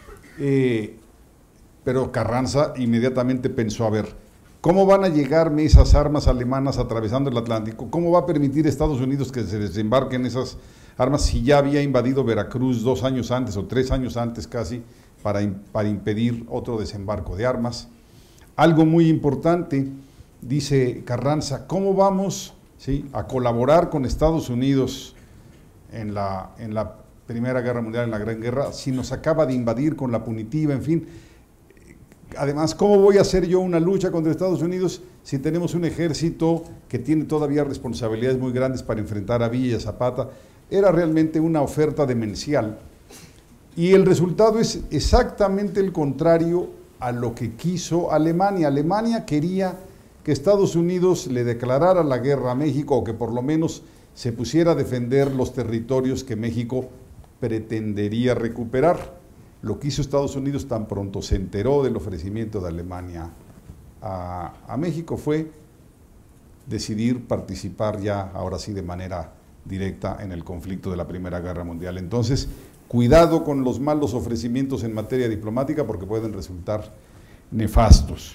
Pero Carranza inmediatamente pensó, a ver, ¿cómo van a llegarme esas armas alemanas atravesando el Atlántico? ¿Cómo va a permitir Estados Unidos que se desembarquen esas armas si ya había invadido Veracruz 2 años antes o 3 años antes casi para impedir otro desembarco de armas? Algo muy importante, dice Carranza, ¿cómo vamos a colaborar con Estados Unidos en la Primera Guerra Mundial, en la Gran Guerra, si nos acaba de invadir con la punitiva, en fin? Además, ¿cómo voy a hacer yo una lucha contra Estados Unidos si tenemos un ejército que tiene todavía responsabilidades muy grandes para enfrentar a Villa y a Zapata? Era realmente una oferta demencial. Y el resultado es exactamente el contrario a lo que quiso Alemania. Alemania quería que Estados Unidos le declarara la guerra a México, o que por lo menos se pusiera a defender los territorios que México pretendería recuperar. Lo que hizo Estados Unidos tan pronto se enteró del ofrecimiento de Alemania a México fue decidir participar ya, ahora sí, de manera directa en el conflicto de la Primera Guerra Mundial. Entonces, cuidado con los malos ofrecimientos en materia diplomática porque pueden resultar nefastos.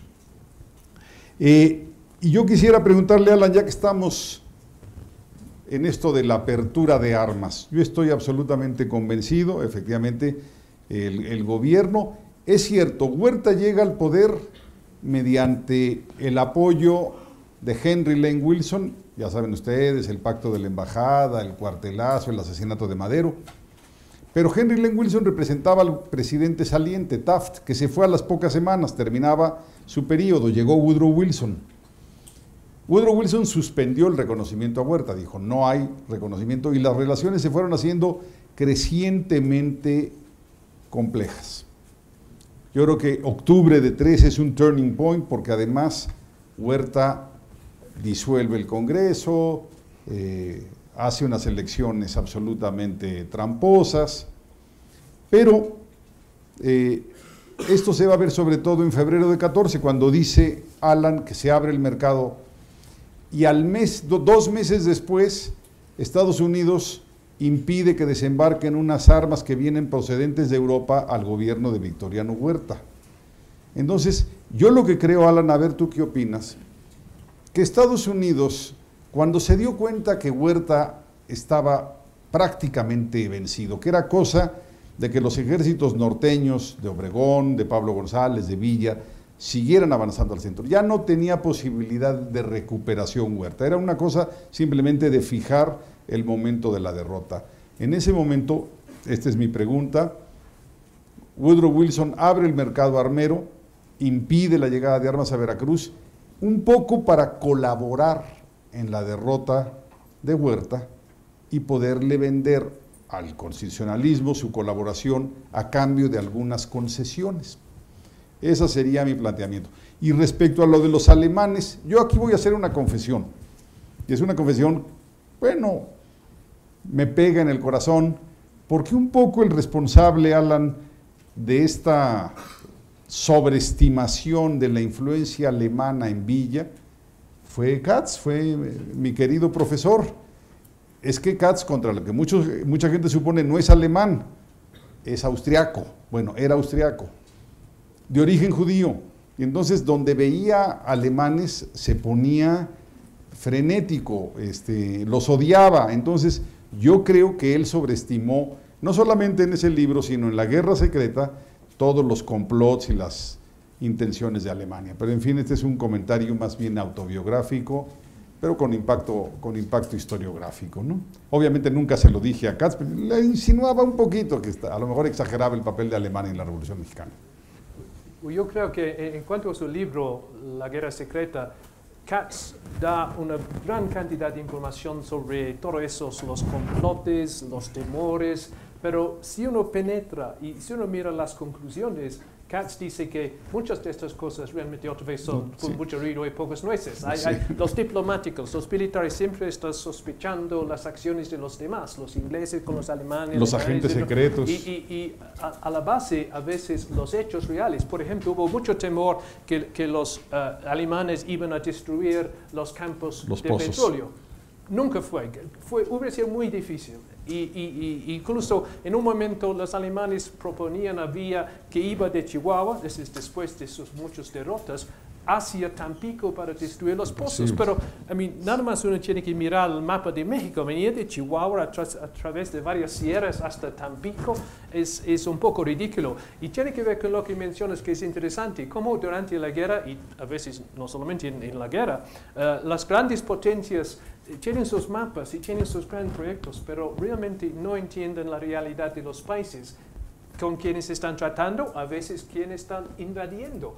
Y yo quisiera preguntarle, Alan, ya que estamos en esto de la apertura de armas, yo estoy absolutamente convencido, efectivamente, el gobierno, es cierto, Huerta llega al poder mediante el apoyo de Henry Lane Wilson, ya saben ustedes, el pacto de la embajada, el cuartelazo, el asesinato de Madero. Pero Henry Lane Wilson representaba al presidente saliente, Taft, que se fue a las pocas semanas, terminaba su periodo, llegó Woodrow Wilson. Woodrow Wilson suspendió el reconocimiento a Huerta, dijo, no hay reconocimiento, y las relaciones se fueron haciendo crecientemente complejas. Yo creo que octubre de 13 es un turning point, porque además Huerta disuelve el Congreso, hace unas elecciones absolutamente tramposas, pero esto se va a ver sobre todo en febrero de 14, cuando dice Alan que se abre el mercado, y al mes, 2 meses después, Estados Unidos impide que desembarquen unas armas que vienen procedentes de Europa al gobierno de Victoriano Huerta. Entonces, yo lo que creo, Alan, a ver tú qué opinas, que Estados Unidos, cuando se dio cuenta que Huerta estaba prácticamente vencido, que era cosa de que los ejércitos norteños de Obregón, de Pablo González, de Villa, siguieran avanzando al centro. Ya no tenía posibilidad de recuperación Huerta, era una cosa simplemente de fijar el momento de la derrota. En ese momento, esta es mi pregunta, Woodrow Wilson abre el mercado armero, impide la llegada de armas a Veracruz, un poco para colaborar en la derrota de Huerta y poderle vender al constitucionalismo su colaboración a cambio de algunas concesiones. Ese sería mi planteamiento. Y respecto a lo de los alemanes, yo aquí voy a hacer una confesión, y es una confesión, bueno, me pega en el corazón, porque un poco el responsable, Alan, de esta sobreestimación de la influencia alemana en Villa fue Katz, fue mi querido profesor. Es que Katz, contra lo que mucha gente supone, no es alemán, es austriaco. Bueno, era austriaco, de origen judío. Y entonces, donde veía alemanes, se ponía frenético, los odiaba. Entonces, yo creo que él sobreestimó, no solamente en ese libro, sino en La Guerra Secreta, todos los complots y las intenciones de Alemania. Pero en fin, este es un comentario más bien autobiográfico, pero con impacto historiográfico, ¿no? Obviamente nunca se lo dije a Katz, pero le insinuaba un poquito que a lo mejor exageraba el papel de Alemania en la Revolución Mexicana. Yo creo que en cuanto a su libro, La Guerra Secreta, Katz da una gran cantidad de información sobre todos esos, los complotes, los temores, pero si uno penetra y si uno mira las conclusiones, Katz dice que muchas de estas cosas realmente otra vez son con mucho ruido y pocas nueces. Los diplomáticos, los militares siempre están sospechando las acciones de los demás, los ingleses con los alemanes. Los agentes secretos. Y a la base, a veces, los hechos reales. Por ejemplo, hubo mucho temor que los alemanes iban a destruir los campos de petróleo. Nunca hubiera sido muy difícil. Incluso en un momento los alemanes proponían a Villa que iba de Chihuahua, después de sus muchas derrotas, hacia Tampico para destruir los pozos. Pero nada más uno tiene que mirar el mapa de México. Venir de Chihuahua a través de varias sierras hasta Tampico es un poco ridículo. Y tiene que ver con lo que mencionas, que es interesante, como durante la guerra, y a veces no solamente en la guerra, las grandes potencias tienen sus mapas y tienen sus grandes proyectos, pero realmente no entienden la realidad de los países con quienes están tratando, a veces quienes están invadiendo.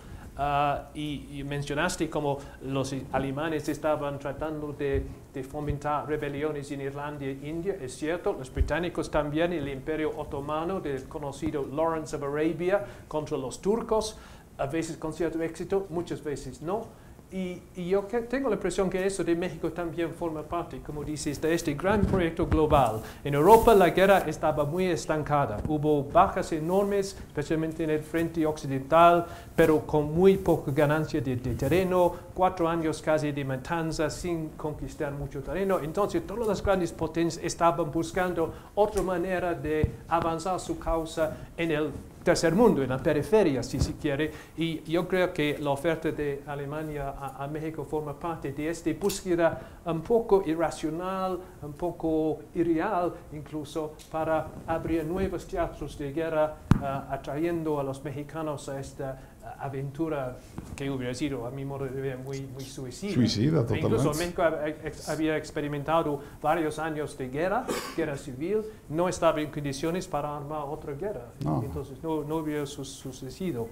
Y mencionaste como los alemanes estaban tratando de fomentar rebeliones en Irlanda e India. Es cierto, los británicos también, el Imperio Otomano del conocido Lawrence of Arabia contra los turcos, a veces con cierto éxito, muchas veces no. Y yo tengo la impresión que eso de México también forma parte, como dices, de este gran proyecto global. En Europa la guerra estaba muy estancada, hubo bajas enormes, especialmente en el frente occidental, pero con muy poca ganancia de terreno, 4 años casi de matanza sin conquistar mucho terreno. Entonces todas las grandes potencias estaban buscando otra manera de avanzar su causa en el tercer mundo, en la periferia, si se quiere, y yo creo que la oferta de Alemania a México forma parte de esta búsqueda un poco irracional, un poco irreal, incluso para abrir nuevos teatros de guerra, atrayendo a los mexicanos a esta aventura que hubiera sido, a mi modo de ver, muy suicida. Suicida, totalmente. Incluso México había experimentado varios años de guerra civil, no estaba en condiciones para armar otra guerra. No. Entonces no hubiera sucedido.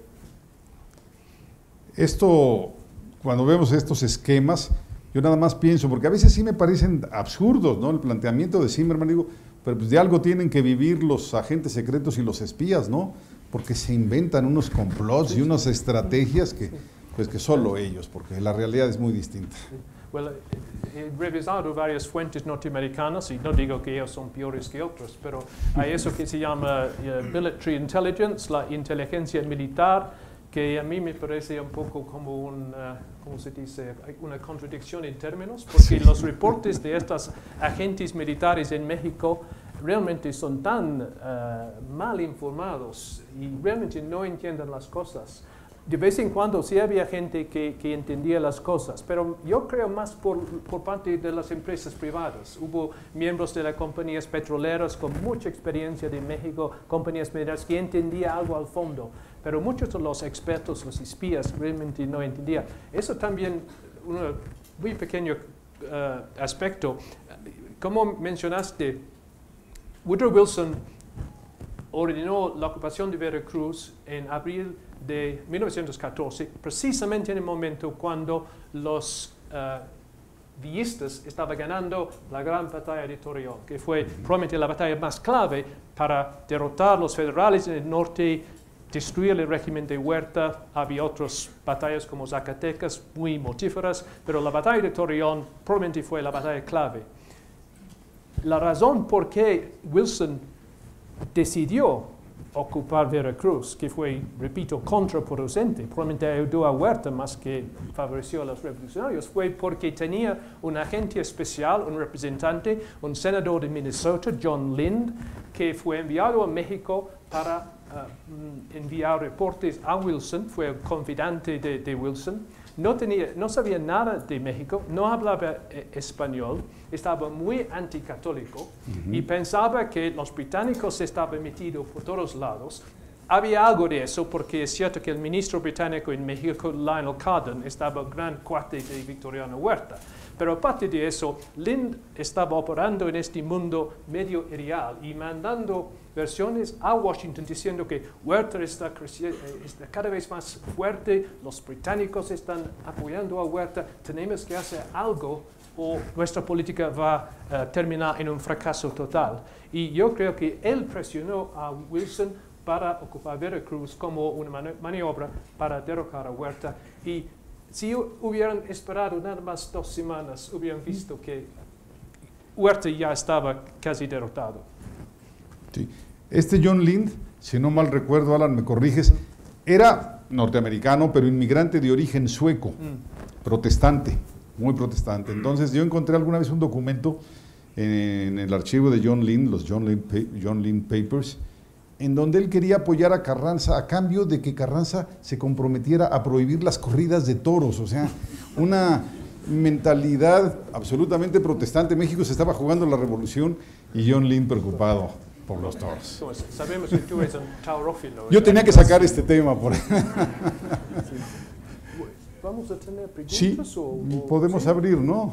Esto, cuando vemos estos esquemas, yo nada más pienso, porque a veces sí me parecen absurdos, ¿no? El planteamiento de Zimmerman, digo, pero pues de algo tienen que vivir los agentes secretos y los espías, ¿no? Porque se inventan unos complots y unas estrategias que, pues que solo ellos, porque la realidad es muy distinta. Bueno, he revisado varias fuentes norteamericanas y no digo que ellos son peores que otros, pero hay eso que se llama military intelligence, la inteligencia militar, que a mí me parece un poco como ¿cómo se dice? Una contradicción en términos, porque los reportes de estos agentes militares en México realmente son tan mal informados y realmente no entienden las cosas. De vez en cuando sí había gente que entendía las cosas, pero yo creo más por parte de las empresas privadas. Hubo miembros de las compañías petroleras con mucha experiencia de México, compañías militares que entendían algo al fondo, pero muchos de los expertos, los espías, realmente no entendían. Eso también, un muy pequeño aspecto, como mencionaste, Woodrow Wilson ordenó la ocupación de Veracruz en abril de 1914, precisamente en el momento cuando los villistas estaban ganando la gran batalla de Torreón, que fue probablemente la batalla más clave para derrotar a los federales en el norte, destruir el régimen de Huerta. Había otras batallas como Zacatecas, muy mortíferas, pero la batalla de Torreón probablemente fue la batalla clave. La razón por qué Wilson decidió ocupar Veracruz, que fue, repito, contraproducente, probablemente ayudó a Huerta más que favoreció a los revolucionarios, fue porque tenía un agente especial, un representante, un senador de Minnesota, John Lind, que fue enviado a México para enviar reportes a Wilson, fue el confidante de Wilson. No sabía nada de México, no hablaba español, estaba muy anticatólico y pensaba que los británicos estaban metidos por todos lados. Había algo de eso porque es cierto que el ministro británico en México, Lionel Cardin, estaba gran cuate de Victoriano Huerta. Pero aparte de eso, Lind estaba operando en este mundo medio irreal y mandando versiones a Washington diciendo que Huerta está cada vez más fuerte, los británicos están apoyando a Huerta, tenemos que hacer algo o nuestra política va a terminar en un fracaso total. Y yo creo que él presionó a Wilson para ocupar Veracruz como una maniobra para derrocar a Huerta. Y si hubieran esperado nada más 2 semanas, hubieran visto que Huerta ya estaba casi derrotado. Sí. Este John Lind, si no mal recuerdo, Alan, me corriges, era norteamericano, pero inmigrante de origen sueco, protestante, muy protestante. Entonces yo encontré alguna vez un documento en el archivo de John Lind, los John Lind Papers, en donde él quería apoyar a Carranza a cambio de que Carranza se comprometiera a prohibir las corridas de toros, o sea, una mentalidad absolutamente protestante. México se estaba jugando la revolución y John Lind preocupado por los toros. Sabemos que tú eres un taurófilo. Yo tenía que sacar este tema por ahí. ¿Vamos a tener preguntas? Sí, podemos ¿sí? abrir, ¿no?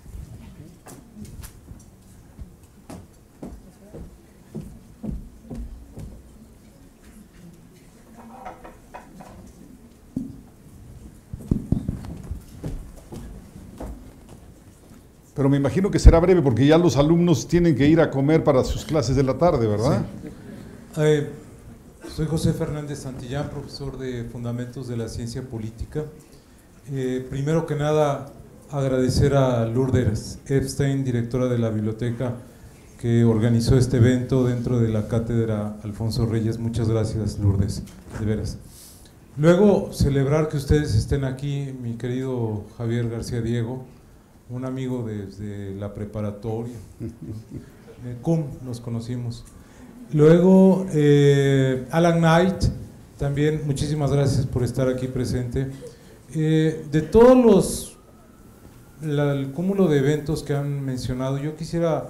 Pero me imagino que será breve porque ya los alumnos tienen que ir a comer para sus clases de la tarde, ¿verdad? Sí. Soy José Fernández Santillán, profesor de Fundamentos de la Ciencia Política. Primero que nada, agradecer a Lourdes Epstein, directora de la biblioteca, que organizó este evento dentro de la cátedra Alfonso Reyes. Muchas gracias, Lourdes, de veras. Luego, celebrar que ustedes estén aquí, mi querido Javier García Diego, un amigo desde la preparatoria, CUM nos conocimos. Luego, Alan Knight, también muchísimas gracias por estar aquí presente. De todos el cúmulo de eventos que han mencionado, yo quisiera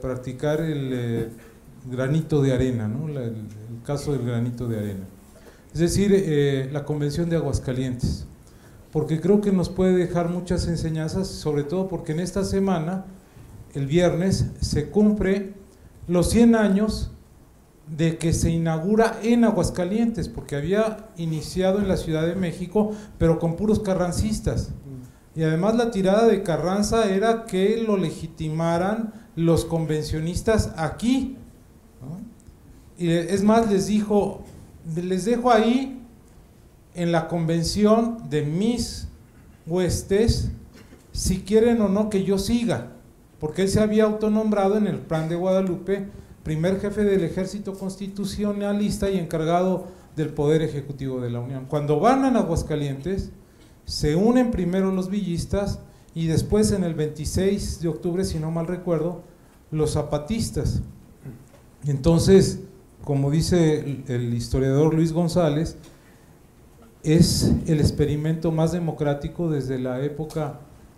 practicar el granito de arena, ¿no? El caso del granito de arena. es decir, la Convención de Aguascalientes, porque creo que nos puede dejar muchas enseñanzas, sobre todo porque en esta semana, el viernes, se cumple los 100 años de que se inaugura en Aguascalientes, porque había iniciado en la Ciudad de México, pero con puros carrancistas. Y además la tirada de Carranza era que lo legitimaran los convencionistas aquí, ¿no? Y es más, les dijo, les dejo ahí en la convención de mis huestes, si quieren o no que yo siga, porque él se había autonombrado en el Plan de Guadalupe primer jefe del ejército constitucionalista y encargado del Poder Ejecutivo de la Unión. Cuando van a Aguascalientes, se unen primero los villistas y después en el 26 de octubre, si no mal recuerdo, los zapatistas. Entonces, como dice el historiador Luis González, es el experimento más democrático desde la época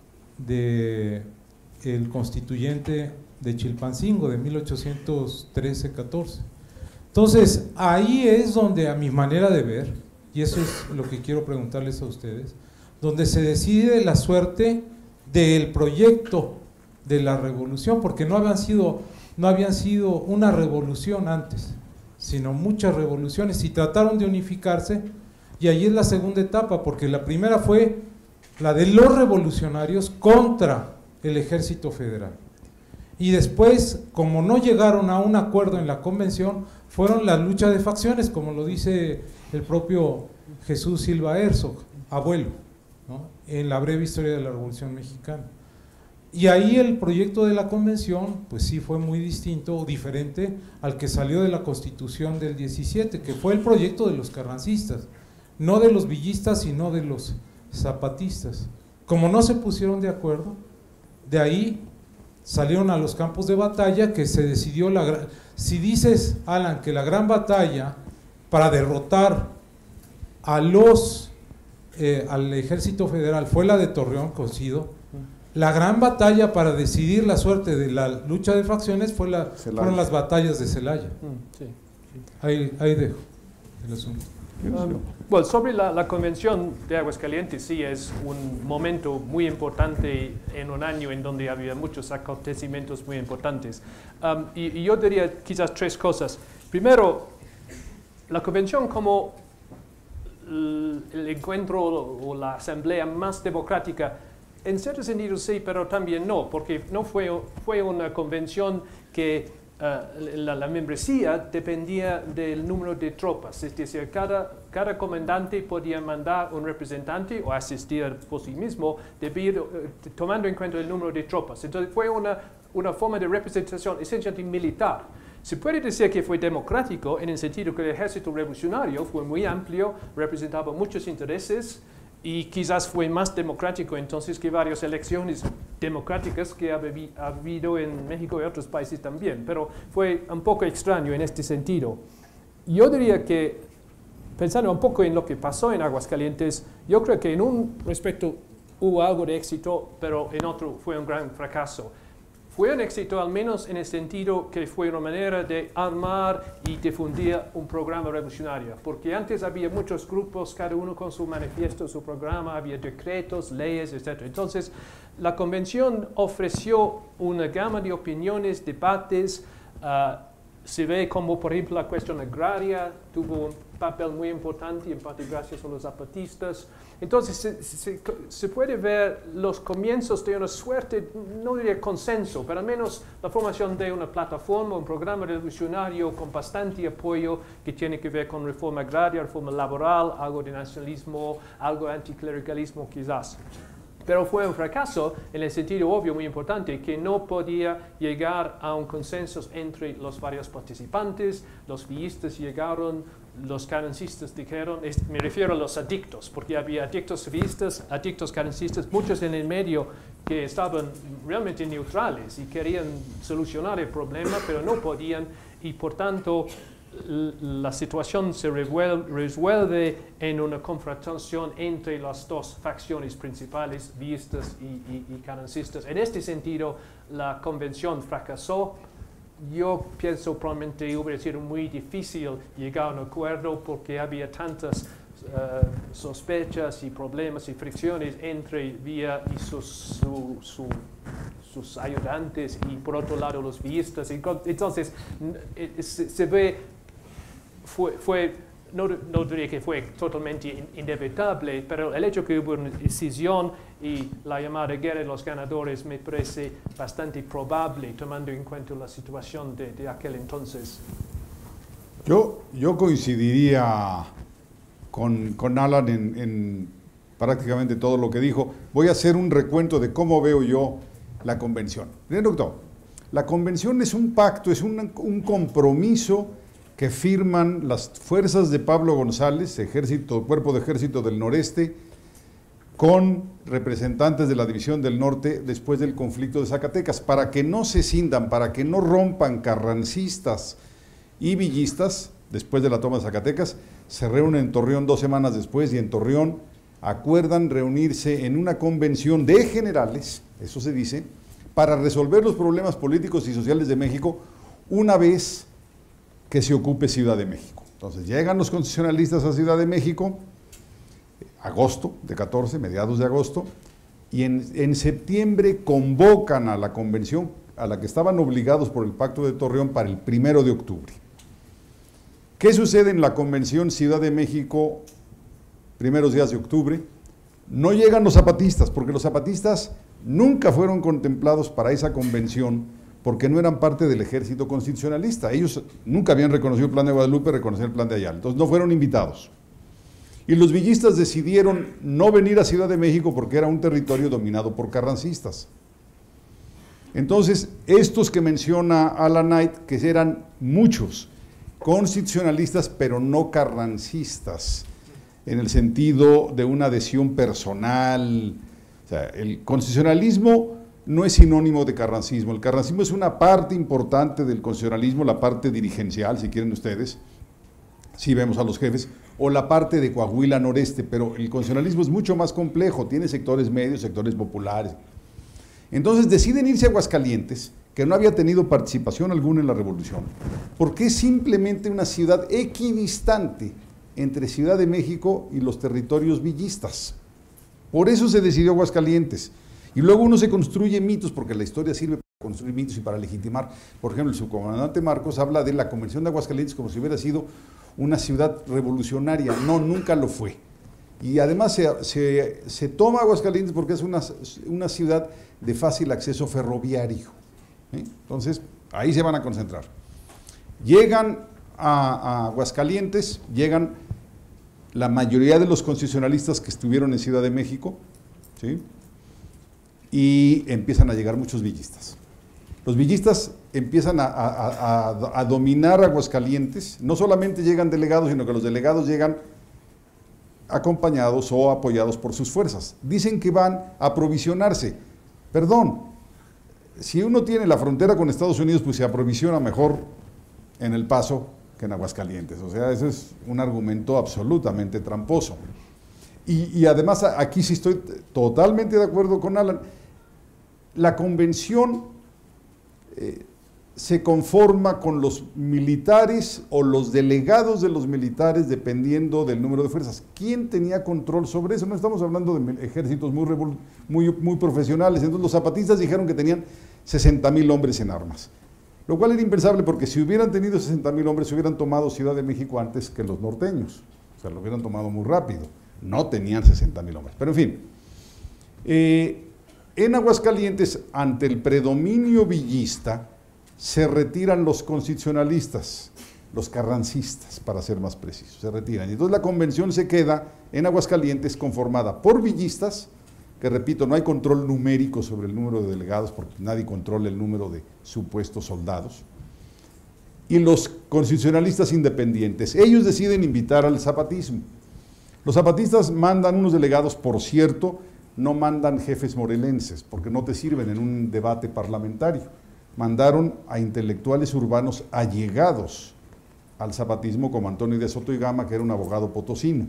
del constituyente de Chilpancingo de 1813-14. Entonces, ahí es donde, a mi manera de ver, y eso es lo que quiero preguntarles a ustedes, donde se decide la suerte del proyecto de la revolución, porque no habían sido una revolución antes, sino muchas revoluciones, y trataron de unificarse, y ahí es la segunda etapa, porque la primera fue la de los revolucionarios contra el Ejército Federal. Y después, como no llegaron a un acuerdo en la convención, fueron la lucha de facciones, como lo dice el propio Jesús Silva Herzog, abuelo, ¿no?, en la breve historia de la Revolución Mexicana. Y ahí el proyecto de la convención, pues sí fue muy distinto o diferente al que salió de la Constitución del 17, que fue el proyecto de los carrancistas, no de los villistas, sino de los zapatistas. Como no se pusieron de acuerdo, de ahí salieron a los campos de batalla, que se decidió si dices, Alan, que la gran batalla para derrotar a al Ejército Federal fue la de Torreón, Cocido, la gran batalla para decidir la suerte de la lucha de facciones fueron las batallas de Celaya. Sí. Ahí dejo el asunto. Bueno, sobre la Convención de Aguascalientes, sí es un momento muy importante en un año en donde había muchos acontecimientos muy importantes. Y yo diría quizás tres cosas. Primero, la Convención como el encuentro o la asamblea más democrática, en cierto sentido sí, pero también no, porque no fue una convención que la membresía dependía del número de tropas, es decir, cada comandante podía mandar un representante o asistir por sí mismo tomando en cuenta el número de tropas. Entonces fue una forma de representación esencialmente militar. Se puede decir que fue democrático en el sentido que el ejército revolucionario fue muy amplio, representaba muchos intereses, y quizás fue más democrático entonces que varias elecciones democráticas que ha habido en México y otros países también, pero fue un poco extraño en este sentido. Yo diría que, pensando un poco en lo que pasó en Aguascalientes, yo creo que en un respecto hubo algo de éxito, pero en otro fue un gran fracaso. Fue un éxito al menos en el sentido que fue una manera de armar y difundir un programa revolucionario, porque antes había muchos grupos, cada uno con su manifiesto, su programa, había decretos, leyes, etc. Entonces, la convención ofreció una gama de opiniones, debates. Se ve como, por ejemplo, la cuestión agraria tuvo un papel muy importante, en parte gracias a los zapatistas. Entonces, se puede ver los comienzos de una suerte, no diría consenso, pero al menos la formación de una plataforma, un programa revolucionario con bastante apoyo que tiene que ver con reforma agraria, reforma laboral, algo de nacionalismo, algo de anticlericalismo quizás. Pero fue un fracaso en el sentido obvio muy importante que no podía llegar a un consenso entre los varios participantes. Los villistas llegaron, los carrancistas dijeron, me refiero a los adictos, porque había adictos villistas, adictos carrancistas, muchos en el medio que estaban realmente neutrales y querían solucionar el problema, pero no podían, y por tanto la situación se resuelve en una confrontación entre las dos facciones principales, villistas y carrancistas. En este sentido, la convención fracasó. yo pienso probablemente hubiera sido muy difícil llegar a un acuerdo porque había tantas sospechas y problemas y fricciones entre Villa y sus ayudantes y por otro lado los villistas. Entonces se ve, no diría que fue totalmente inevitable, pero el hecho que hubo una decisión y la llamada guerra de los ganadores me parece bastante probable, tomando en cuenta la situación de aquel entonces. Yo coincidiría con Alan en prácticamente todo lo que dijo. Voy a hacer un recuento de cómo veo yo la convención. Primero que todo, la convención es un pacto, es un compromiso que firman las fuerzas de Pablo González, Cuerpo de Ejército del Noreste, con representantes de la División del Norte después del conflicto de Zacatecas, para que no se cindan, para que no rompan carrancistas y villistas. Después de la toma de Zacatecas, se reúnen en Torreón 2 semanas después y en Torreón acuerdan reunirse en una convención de generales, eso se dice, para resolver los problemas políticos y sociales de México una vez que se ocupe Ciudad de México. Entonces llegan los constitucionalistas a Ciudad de México, agosto de 14, mediados de agosto, y en septiembre convocan a la convención a la que estaban obligados por el Pacto de Torreón para el 1 de octubre. ¿Qué sucede en la convención Ciudad de México, primeros días de octubre? No llegan los zapatistas, porque los zapatistas nunca fueron contemplados para esa convención, porque no eran parte del ejército constitucionalista. Ellos nunca habían reconocido el Plan de Guadalupe, reconocido el Plan de Ayala, entonces no fueron invitados. Y los villistas decidieron no venir a Ciudad de México porque era un territorio dominado por carrancistas. Entonces, estos que menciona Alan Knight, que eran muchos, constitucionalistas, pero no carrancistas, en el sentido de una adhesión personal. O sea, el constitucionalismo no es sinónimo de carrancismo. El carrancismo es una parte importante del constitucionalismo, la parte dirigencial, si quieren ustedes, si vemos a los jefes, o la parte de Coahuila Noreste, pero el constitucionalismo es mucho más complejo, tiene sectores medios, sectores populares. Entonces deciden irse a Aguascalientes, que no había tenido participación alguna en la revolución, porque es simplemente una ciudad equidistante entre Ciudad de México y los territorios villistas. Por eso se decidió Aguascalientes. Y luego uno se construye mitos, porque la historia sirve para construir mitos y para legitimar. Por ejemplo, el subcomandante Marcos habla de la Convención de Aguascalientes como si hubiera sido una ciudad revolucionaria. No, nunca lo fue. Y además se toma Aguascalientes porque es una ciudad de fácil acceso ferroviario. Entonces, ahí se van a concentrar. Llegan a Aguascalientes, llegan la mayoría de los constitucionalistas que estuvieron en Ciudad de México, ¿sí? Y empiezan a llegar muchos villistas. Los villistas empiezan a dominar Aguascalientes. No solamente llegan delegados, sino que los delegados llegan acompañados o apoyados por sus fuerzas. Dicen que van a aprovisionarse. Perdón, si uno tiene la frontera con Estados Unidos, pues se aprovisiona mejor en El Paso que en Aguascalientes. O sea, ese es un argumento absolutamente tramposo. Y además, aquí sí estoy totalmente de acuerdo con Alan. La convención se conforma con los militares o los delegados de los militares dependiendo del número de fuerzas. ¿Quién tenía control sobre eso? No estamos hablando de ejércitos muy profesionales. Entonces los zapatistas dijeron que tenían 60,000 hombres en armas, lo cual era impensable porque si hubieran tenido 60,000 hombres se hubieran tomado Ciudad de México antes que los norteños. O sea, lo hubieran tomado muy rápido. No tenían 60,000 hombres. Pero en fin, en Aguascalientes, ante el predominio villista, se retiran los constitucionalistas, los carrancistas, para ser más precisos, se retiran. Y entonces la convención se queda en Aguascalientes conformada por villistas, que repito, no hay control numérico sobre el número de delegados, porque nadie controla el número de supuestos soldados, y los constitucionalistas independientes. Ellos deciden invitar al zapatismo. Los zapatistas mandan unos delegados, por cierto, no mandan jefes morelenses, porque no te sirven en un debate parlamentario. Mandaron a intelectuales urbanos allegados al zapatismo, como Antonio de Soto y Gama, que era un abogado potosino.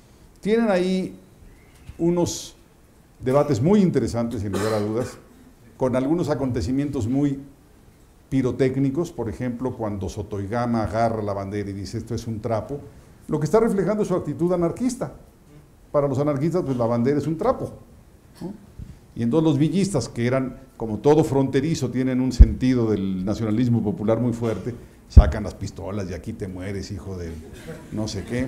Tienen ahí unos debates muy interesantes, sin lugar a dudas, con algunos acontecimientos muy pirotécnicos, por ejemplo, cuando Sotoygama agarra la bandera y dice esto es un trapo, lo que está reflejando es su actitud anarquista. Para los anarquistas, pues la bandera es un trapo, ¿no? Y entonces los villistas, que eran, como todo fronterizo, tienen un sentido del nacionalismo popular muy fuerte, sacan las pistolas y aquí te mueres, hijo de no sé qué.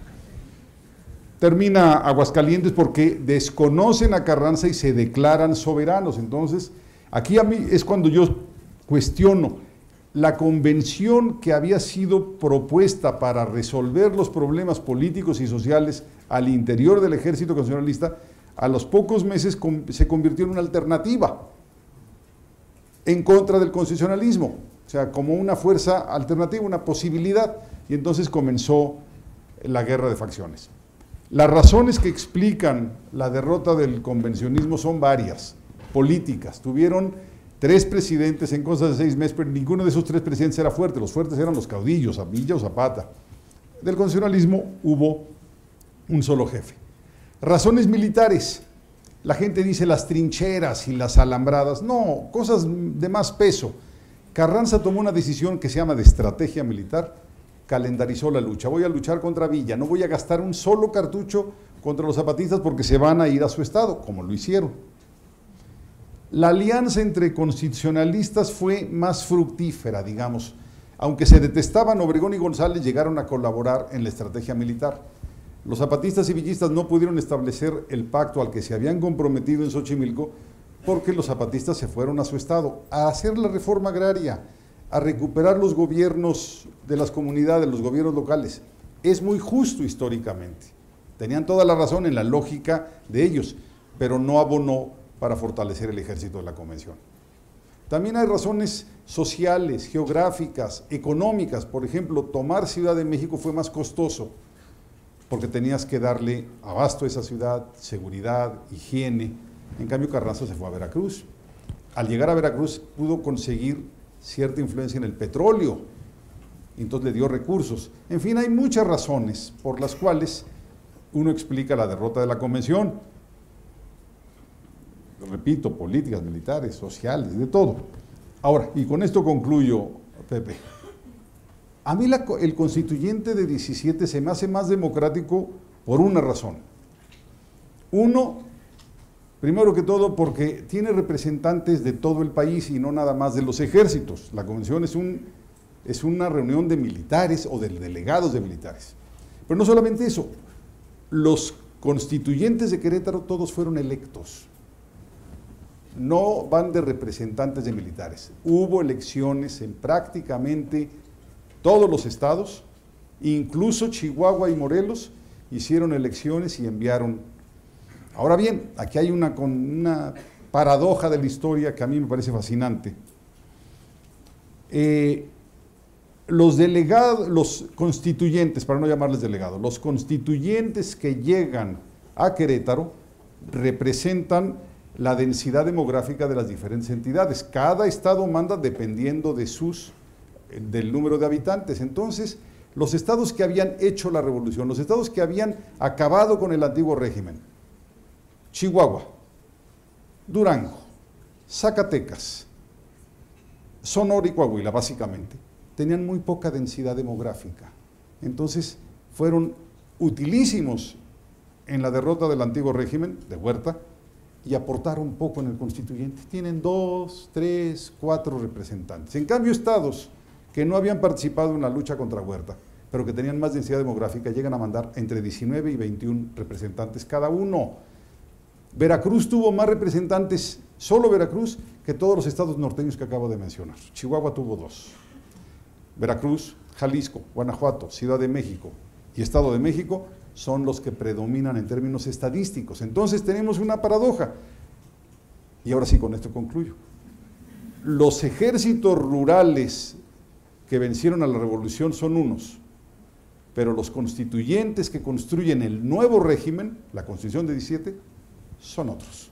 Termina Aguascalientes porque desconocen a Carranza y se declaran soberanos. Entonces, aquí a mí es cuando yo cuestiono la convención que había sido propuesta para resolver los problemas políticos y sociales al interior del ejército constitucionalista. A los pocos meses se convirtió en una alternativa en contra del constitucionalismo, o sea, como una fuerza alternativa, una posibilidad, y entonces comenzó la guerra de facciones. Las razones que explican la derrota del convencionismo son varias, políticas. Tuvieron 3 presidentes en cosas de 6 meses, pero ninguno de esos 3 presidentes era fuerte, los fuertes eran los caudillos, Villa o Zapata. Del constitucionalismo hubo un solo jefe. Razones militares, la gente dice las trincheras y las alambradas, no, cosas de más peso. Carranza tomó una decisión que se llama de estrategia militar, calendarizó la lucha, voy a luchar contra Villa, no voy a gastar un solo cartucho contra los zapatistas porque se van a ir a su estado, como lo hicieron. La alianza entre constitucionalistas fue más fructífera, digamos, aunque se detestaban, Obregón y González llegaron a colaborar en la estrategia militar. Los zapatistas y villistas no pudieron establecer el pacto al que se habían comprometido en Xochimilco porque los zapatistas se fueron a su estado a hacer la reforma agraria, a recuperar los gobiernos de las comunidades, los gobiernos locales. Es muy justo históricamente. Tenían toda la razón en la lógica de ellos, pero no abonó para fortalecer el ejército de la convención. También hay razones sociales, geográficas, económicas. Por ejemplo, tomar Ciudad de México fue más costoso, porque tenías que darle abasto a esa ciudad, seguridad, higiene. En cambio, Carranza se fue a Veracruz. Al llegar a Veracruz pudo conseguir cierta influencia en el petróleo, y entonces le dio recursos. En fin, hay muchas razones por las cuales uno explica la derrota de la convención. Repito, políticas, militares, sociales, de todo. Ahora, y con esto concluyo, Pepe. A mí el constituyente de 17 se me hace más democrático por una razón. Uno, primero que todo, porque tiene representantes de todo el país y no nada más de los ejércitos. La convención es una reunión de militares o de delegados de militares. Pero no solamente eso, los constituyentes de Querétaro todos fueron electos. No van de representantes de militares. Hubo elecciones en prácticamente todos los estados, incluso Chihuahua y Morelos, hicieron elecciones y enviaron. Ahora bien, aquí hay una paradoja de la historia que a mí me parece fascinante. Los delegados, los constituyentes, para no llamarles delegados, los constituyentes que llegan a Querétaro representan la densidad demográfica de las diferentes entidades. Cada estado manda dependiendo del número de habitantes. Entonces, los estados que habían hecho la revolución, los estados que habían acabado con el antiguo régimen, Chihuahua, Durango, Zacatecas, Sonora y Coahuila, básicamente, tenían muy poca densidad demográfica. Entonces, fueron utilísimos en la derrota del antiguo régimen de Huerta y aportaron poco en el constituyente. Tienen 2, 3, 4 representantes. En cambio, estados que no habían participado en la lucha contra Huerta, pero que tenían más densidad demográfica, llegan a mandar entre 19 y 21 representantes cada uno. Veracruz tuvo más representantes, solo Veracruz, que todos los estados norteños que acabo de mencionar. Chihuahua tuvo 2. Veracruz, Jalisco, Guanajuato, Ciudad de México y Estado de México son los que predominan en términos estadísticos. Entonces tenemos una paradoja. Y ahora sí, con esto concluyo. Los ejércitos rurales que vencieron a la revolución son unos, pero los constituyentes que construyen el nuevo régimen, la Constitución de 17, son otros.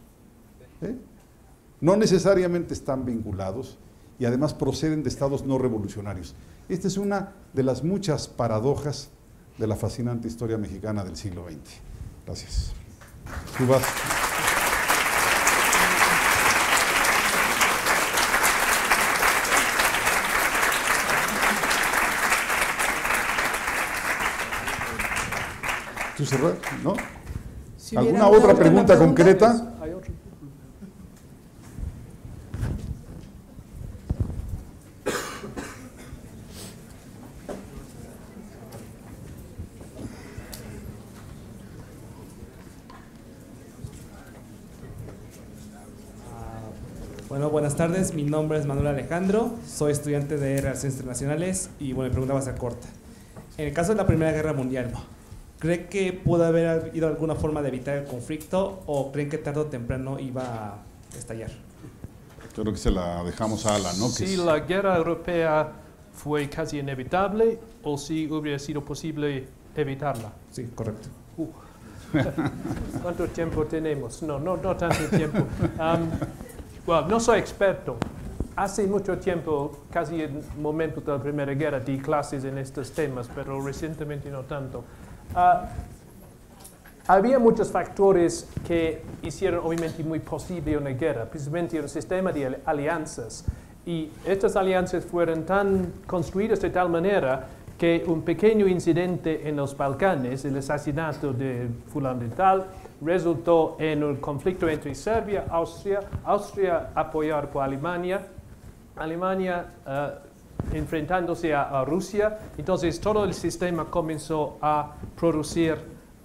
No necesariamente están vinculados y además proceden de estados no revolucionarios. Esta es una de las muchas paradojas de la fascinante historia mexicana del siglo XX. Gracias. Tú vas. ¿Tú cerrar? ¿No? Si ¿Alguna hubiera otra una pregunta última pregunta, concreta? Hay otro. Bueno, buenas tardes. Mi nombre es Manuel Alejandro. Soy estudiante de Relaciones Internacionales y bueno, mi pregunta va a ser corta. En el caso de la Primera Guerra Mundial, ¿cree que pudo haber habido alguna forma de evitar el conflicto o creen que tarde o temprano iba a estallar? Yo creo que se la dejamos a Alan, ¿no? Que Si es- la guerra europea fue casi inevitable o si hubiera sido posible evitarla. Sí, correcto. ¿Cuánto tiempo tenemos? No tanto tiempo. Bueno, no soy experto. Hace mucho tiempo, casi en el momento de la Primera Guerra, di clases en estos temas, pero recientemente no tanto. Había muchos factores que hicieron obviamente muy posible una guerra, principalmente un sistema de alianzas. Y estas alianzas fueron tan construidas de tal manera que un pequeño incidente en los Balcanes, el asesinato de fulano de tal, resultó en un conflicto entre Serbia y Austria apoyada por Alemania enfrentándose a Rusia. Entonces todo el sistema comenzó a producir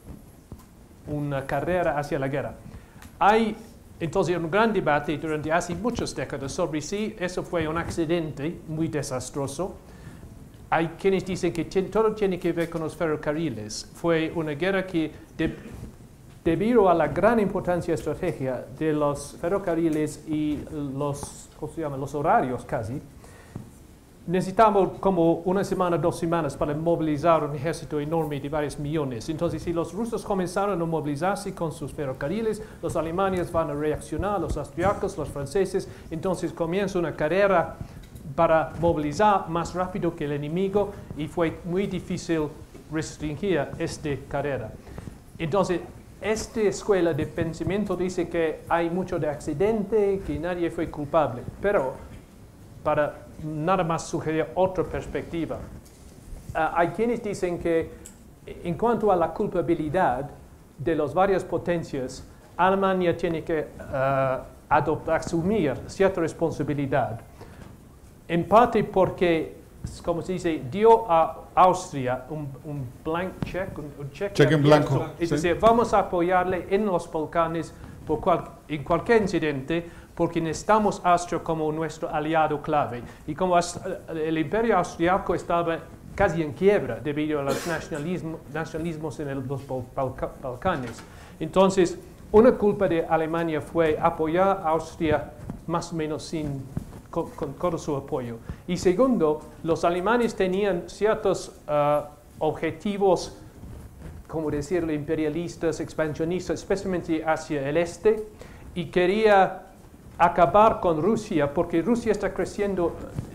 una carrera hacia la guerra. Hay entonces un gran debate durante hace muchas décadas sobre si eso fue un accidente muy desastroso. Hay quienes dicen que todo tiene que ver con los ferrocarriles. Fue una guerra que, debido a la gran importancia estratégica de los ferrocarriles y los horarios casi, necesitamos como una semana, 2 semanas para movilizar un ejército enorme de varios millones. Entonces, si los rusos comenzaron a movilizarse con sus ferrocarriles, los alemanes van a reaccionar, los austriacos, los franceses, entonces comienza una carrera para movilizar más rápido que el enemigo y fue muy difícil restringir esta carrera. Entonces, esta escuela de pensamiento dice que hay mucho de accidente, que nadie fue culpable, pero para nada más sugerir otra perspectiva. Hay quienes dicen que en cuanto a la culpabilidad de las varias potencias, Alemania tiene que asumir cierta responsabilidad. En parte porque, como se dice, dio a Austria un blank check, un cheque en blanco. Es Sí. decir, vamos a apoyarle en los Balcanes en cualquier incidente, porque necesitamos a Austria como nuestro aliado clave. Y como el imperio austriaco estaba casi en quiebra debido a los nacionalismos en los Balcanes. Entonces, una culpa de Alemania fue apoyar a Austria más o menos con todo su apoyo. Y segundo, los alemanes tenían ciertos objetivos, como decirlo, imperialistas, expansionistas, especialmente hacia el este, y quería acabar con Rusia, porque Rusia está creciendo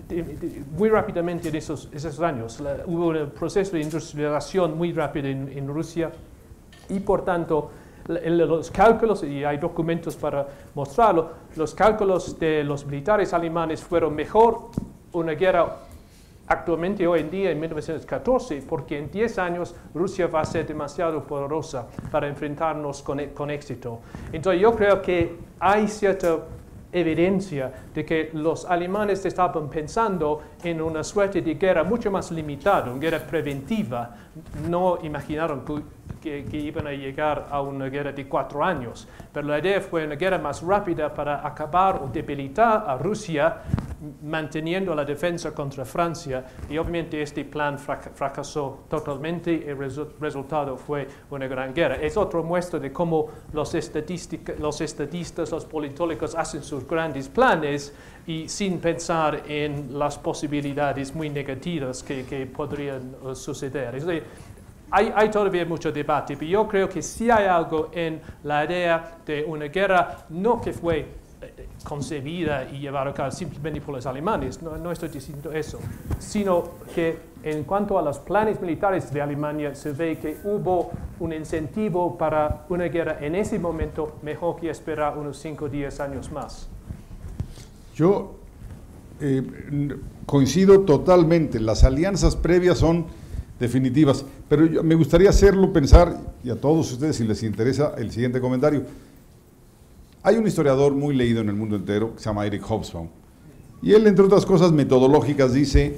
muy rápidamente en esos años. Hubo un proceso de industrialización muy rápido en Rusia, y por tanto, los cálculos, y hay documentos para mostrarlo, los cálculos de los militares alemanes fueron mejor una guerra actualmente hoy en día en 1914, porque en 10 años Rusia va a ser demasiado poderosa para enfrentarnos con éxito. Entonces yo creo que hay cierta evidencia de que los alemanes estaban pensando en una suerte de guerra mucho más limitada, una guerra preventiva. No imaginaron que iban a llegar a una guerra de 4 años, pero la idea fue una guerra más rápida para acabar o debilitar a Rusia, manteniendo la defensa contra Francia, y obviamente este plan fracasó totalmente y el resultado fue una gran guerra. Es otra muestra de cómo los estadistas, los politólogos hacen sus grandes planes y sin pensar en las posibilidades muy negativas que podrían suceder. Es decir, hay todavía mucho debate, pero yo creo que sí hay algo en la idea de una guerra, no que fue concebida y llevada a cabo simplemente por los alemanes, no estoy diciendo eso, sino que en cuanto a los planes militares de Alemania se ve que hubo un incentivo para una guerra en ese momento mejor que esperar unos 5 o 10 años más. Yo coincido totalmente, las alianzas previas son definitivas. Pero me gustaría hacerlo pensar, y a todos ustedes si les interesa el siguiente comentario. Hay un historiador muy leído en el mundo entero que se llama Eric Hobsbawm, y él, entre otras cosas metodológicas, dice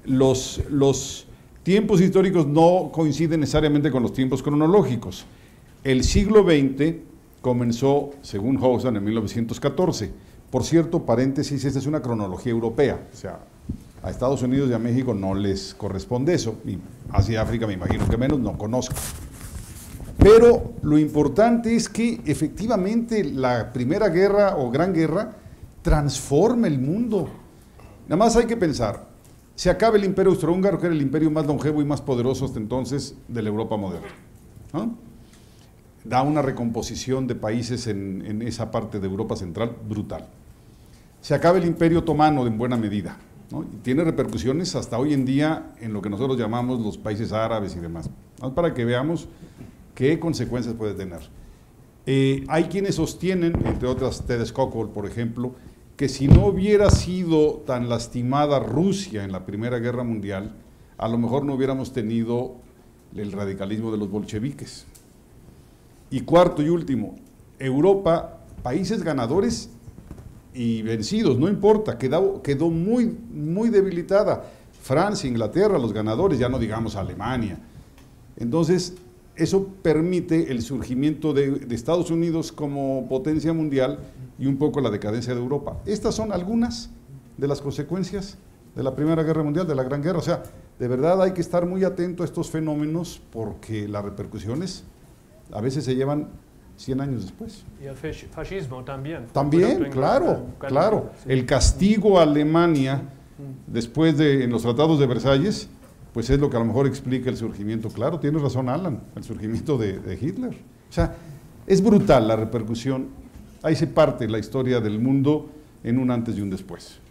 los tiempos históricos no coinciden necesariamente con los tiempos cronológicos. El siglo XX comenzó, según Hobsbawm, en 1914. Por cierto, paréntesis, esta es una cronología europea, o sea, a Estados Unidos y a México no les corresponde eso, y Asia y África me imagino que menos, no conozco. Pero lo importante es que efectivamente la Primera Guerra o Gran Guerra transforma el mundo. Nada más hay que pensar, se acaba el Imperio Austrohúngaro, que era el imperio más longevo y más poderoso hasta entonces de la Europa moderna, ¿no? Da una recomposición de países en esa parte de Europa Central brutal. Se acaba el Imperio Otomano en buena medida, ¿no? Y tiene repercusiones hasta hoy en día en lo que nosotros llamamos los países árabes y demás, ¿no? Para que veamos qué consecuencias puede tener. Hay quienes sostienen, entre otras Ted Skocpol, por ejemplo, que si no hubiera sido tan lastimada Rusia en la Primera Guerra Mundial, a lo mejor no hubiéramos tenido el radicalismo de los bolcheviques. Y cuarto y último, Europa, países ganadores y vencidos, no importa, quedó muy debilitada. Francia, Inglaterra, los ganadores, ya no digamos Alemania. Entonces, eso permite el surgimiento de Estados Unidos como potencia mundial y un poco la decadencia de Europa. Estas son algunas de las consecuencias de la Primera Guerra Mundial, de la Gran Guerra. O sea, de verdad hay que estar muy atento a estos fenómenos porque las repercusiones a veces se llevan 100 años después. Y el fascismo también. También, claro. Sí. El castigo a Alemania después en los tratados de Versalles, pues es lo que a lo mejor explica el surgimiento, claro, tiene razón Alan, el surgimiento de Hitler. O sea, es brutal la repercusión, ahí se parte la historia del mundo en un antes y un después.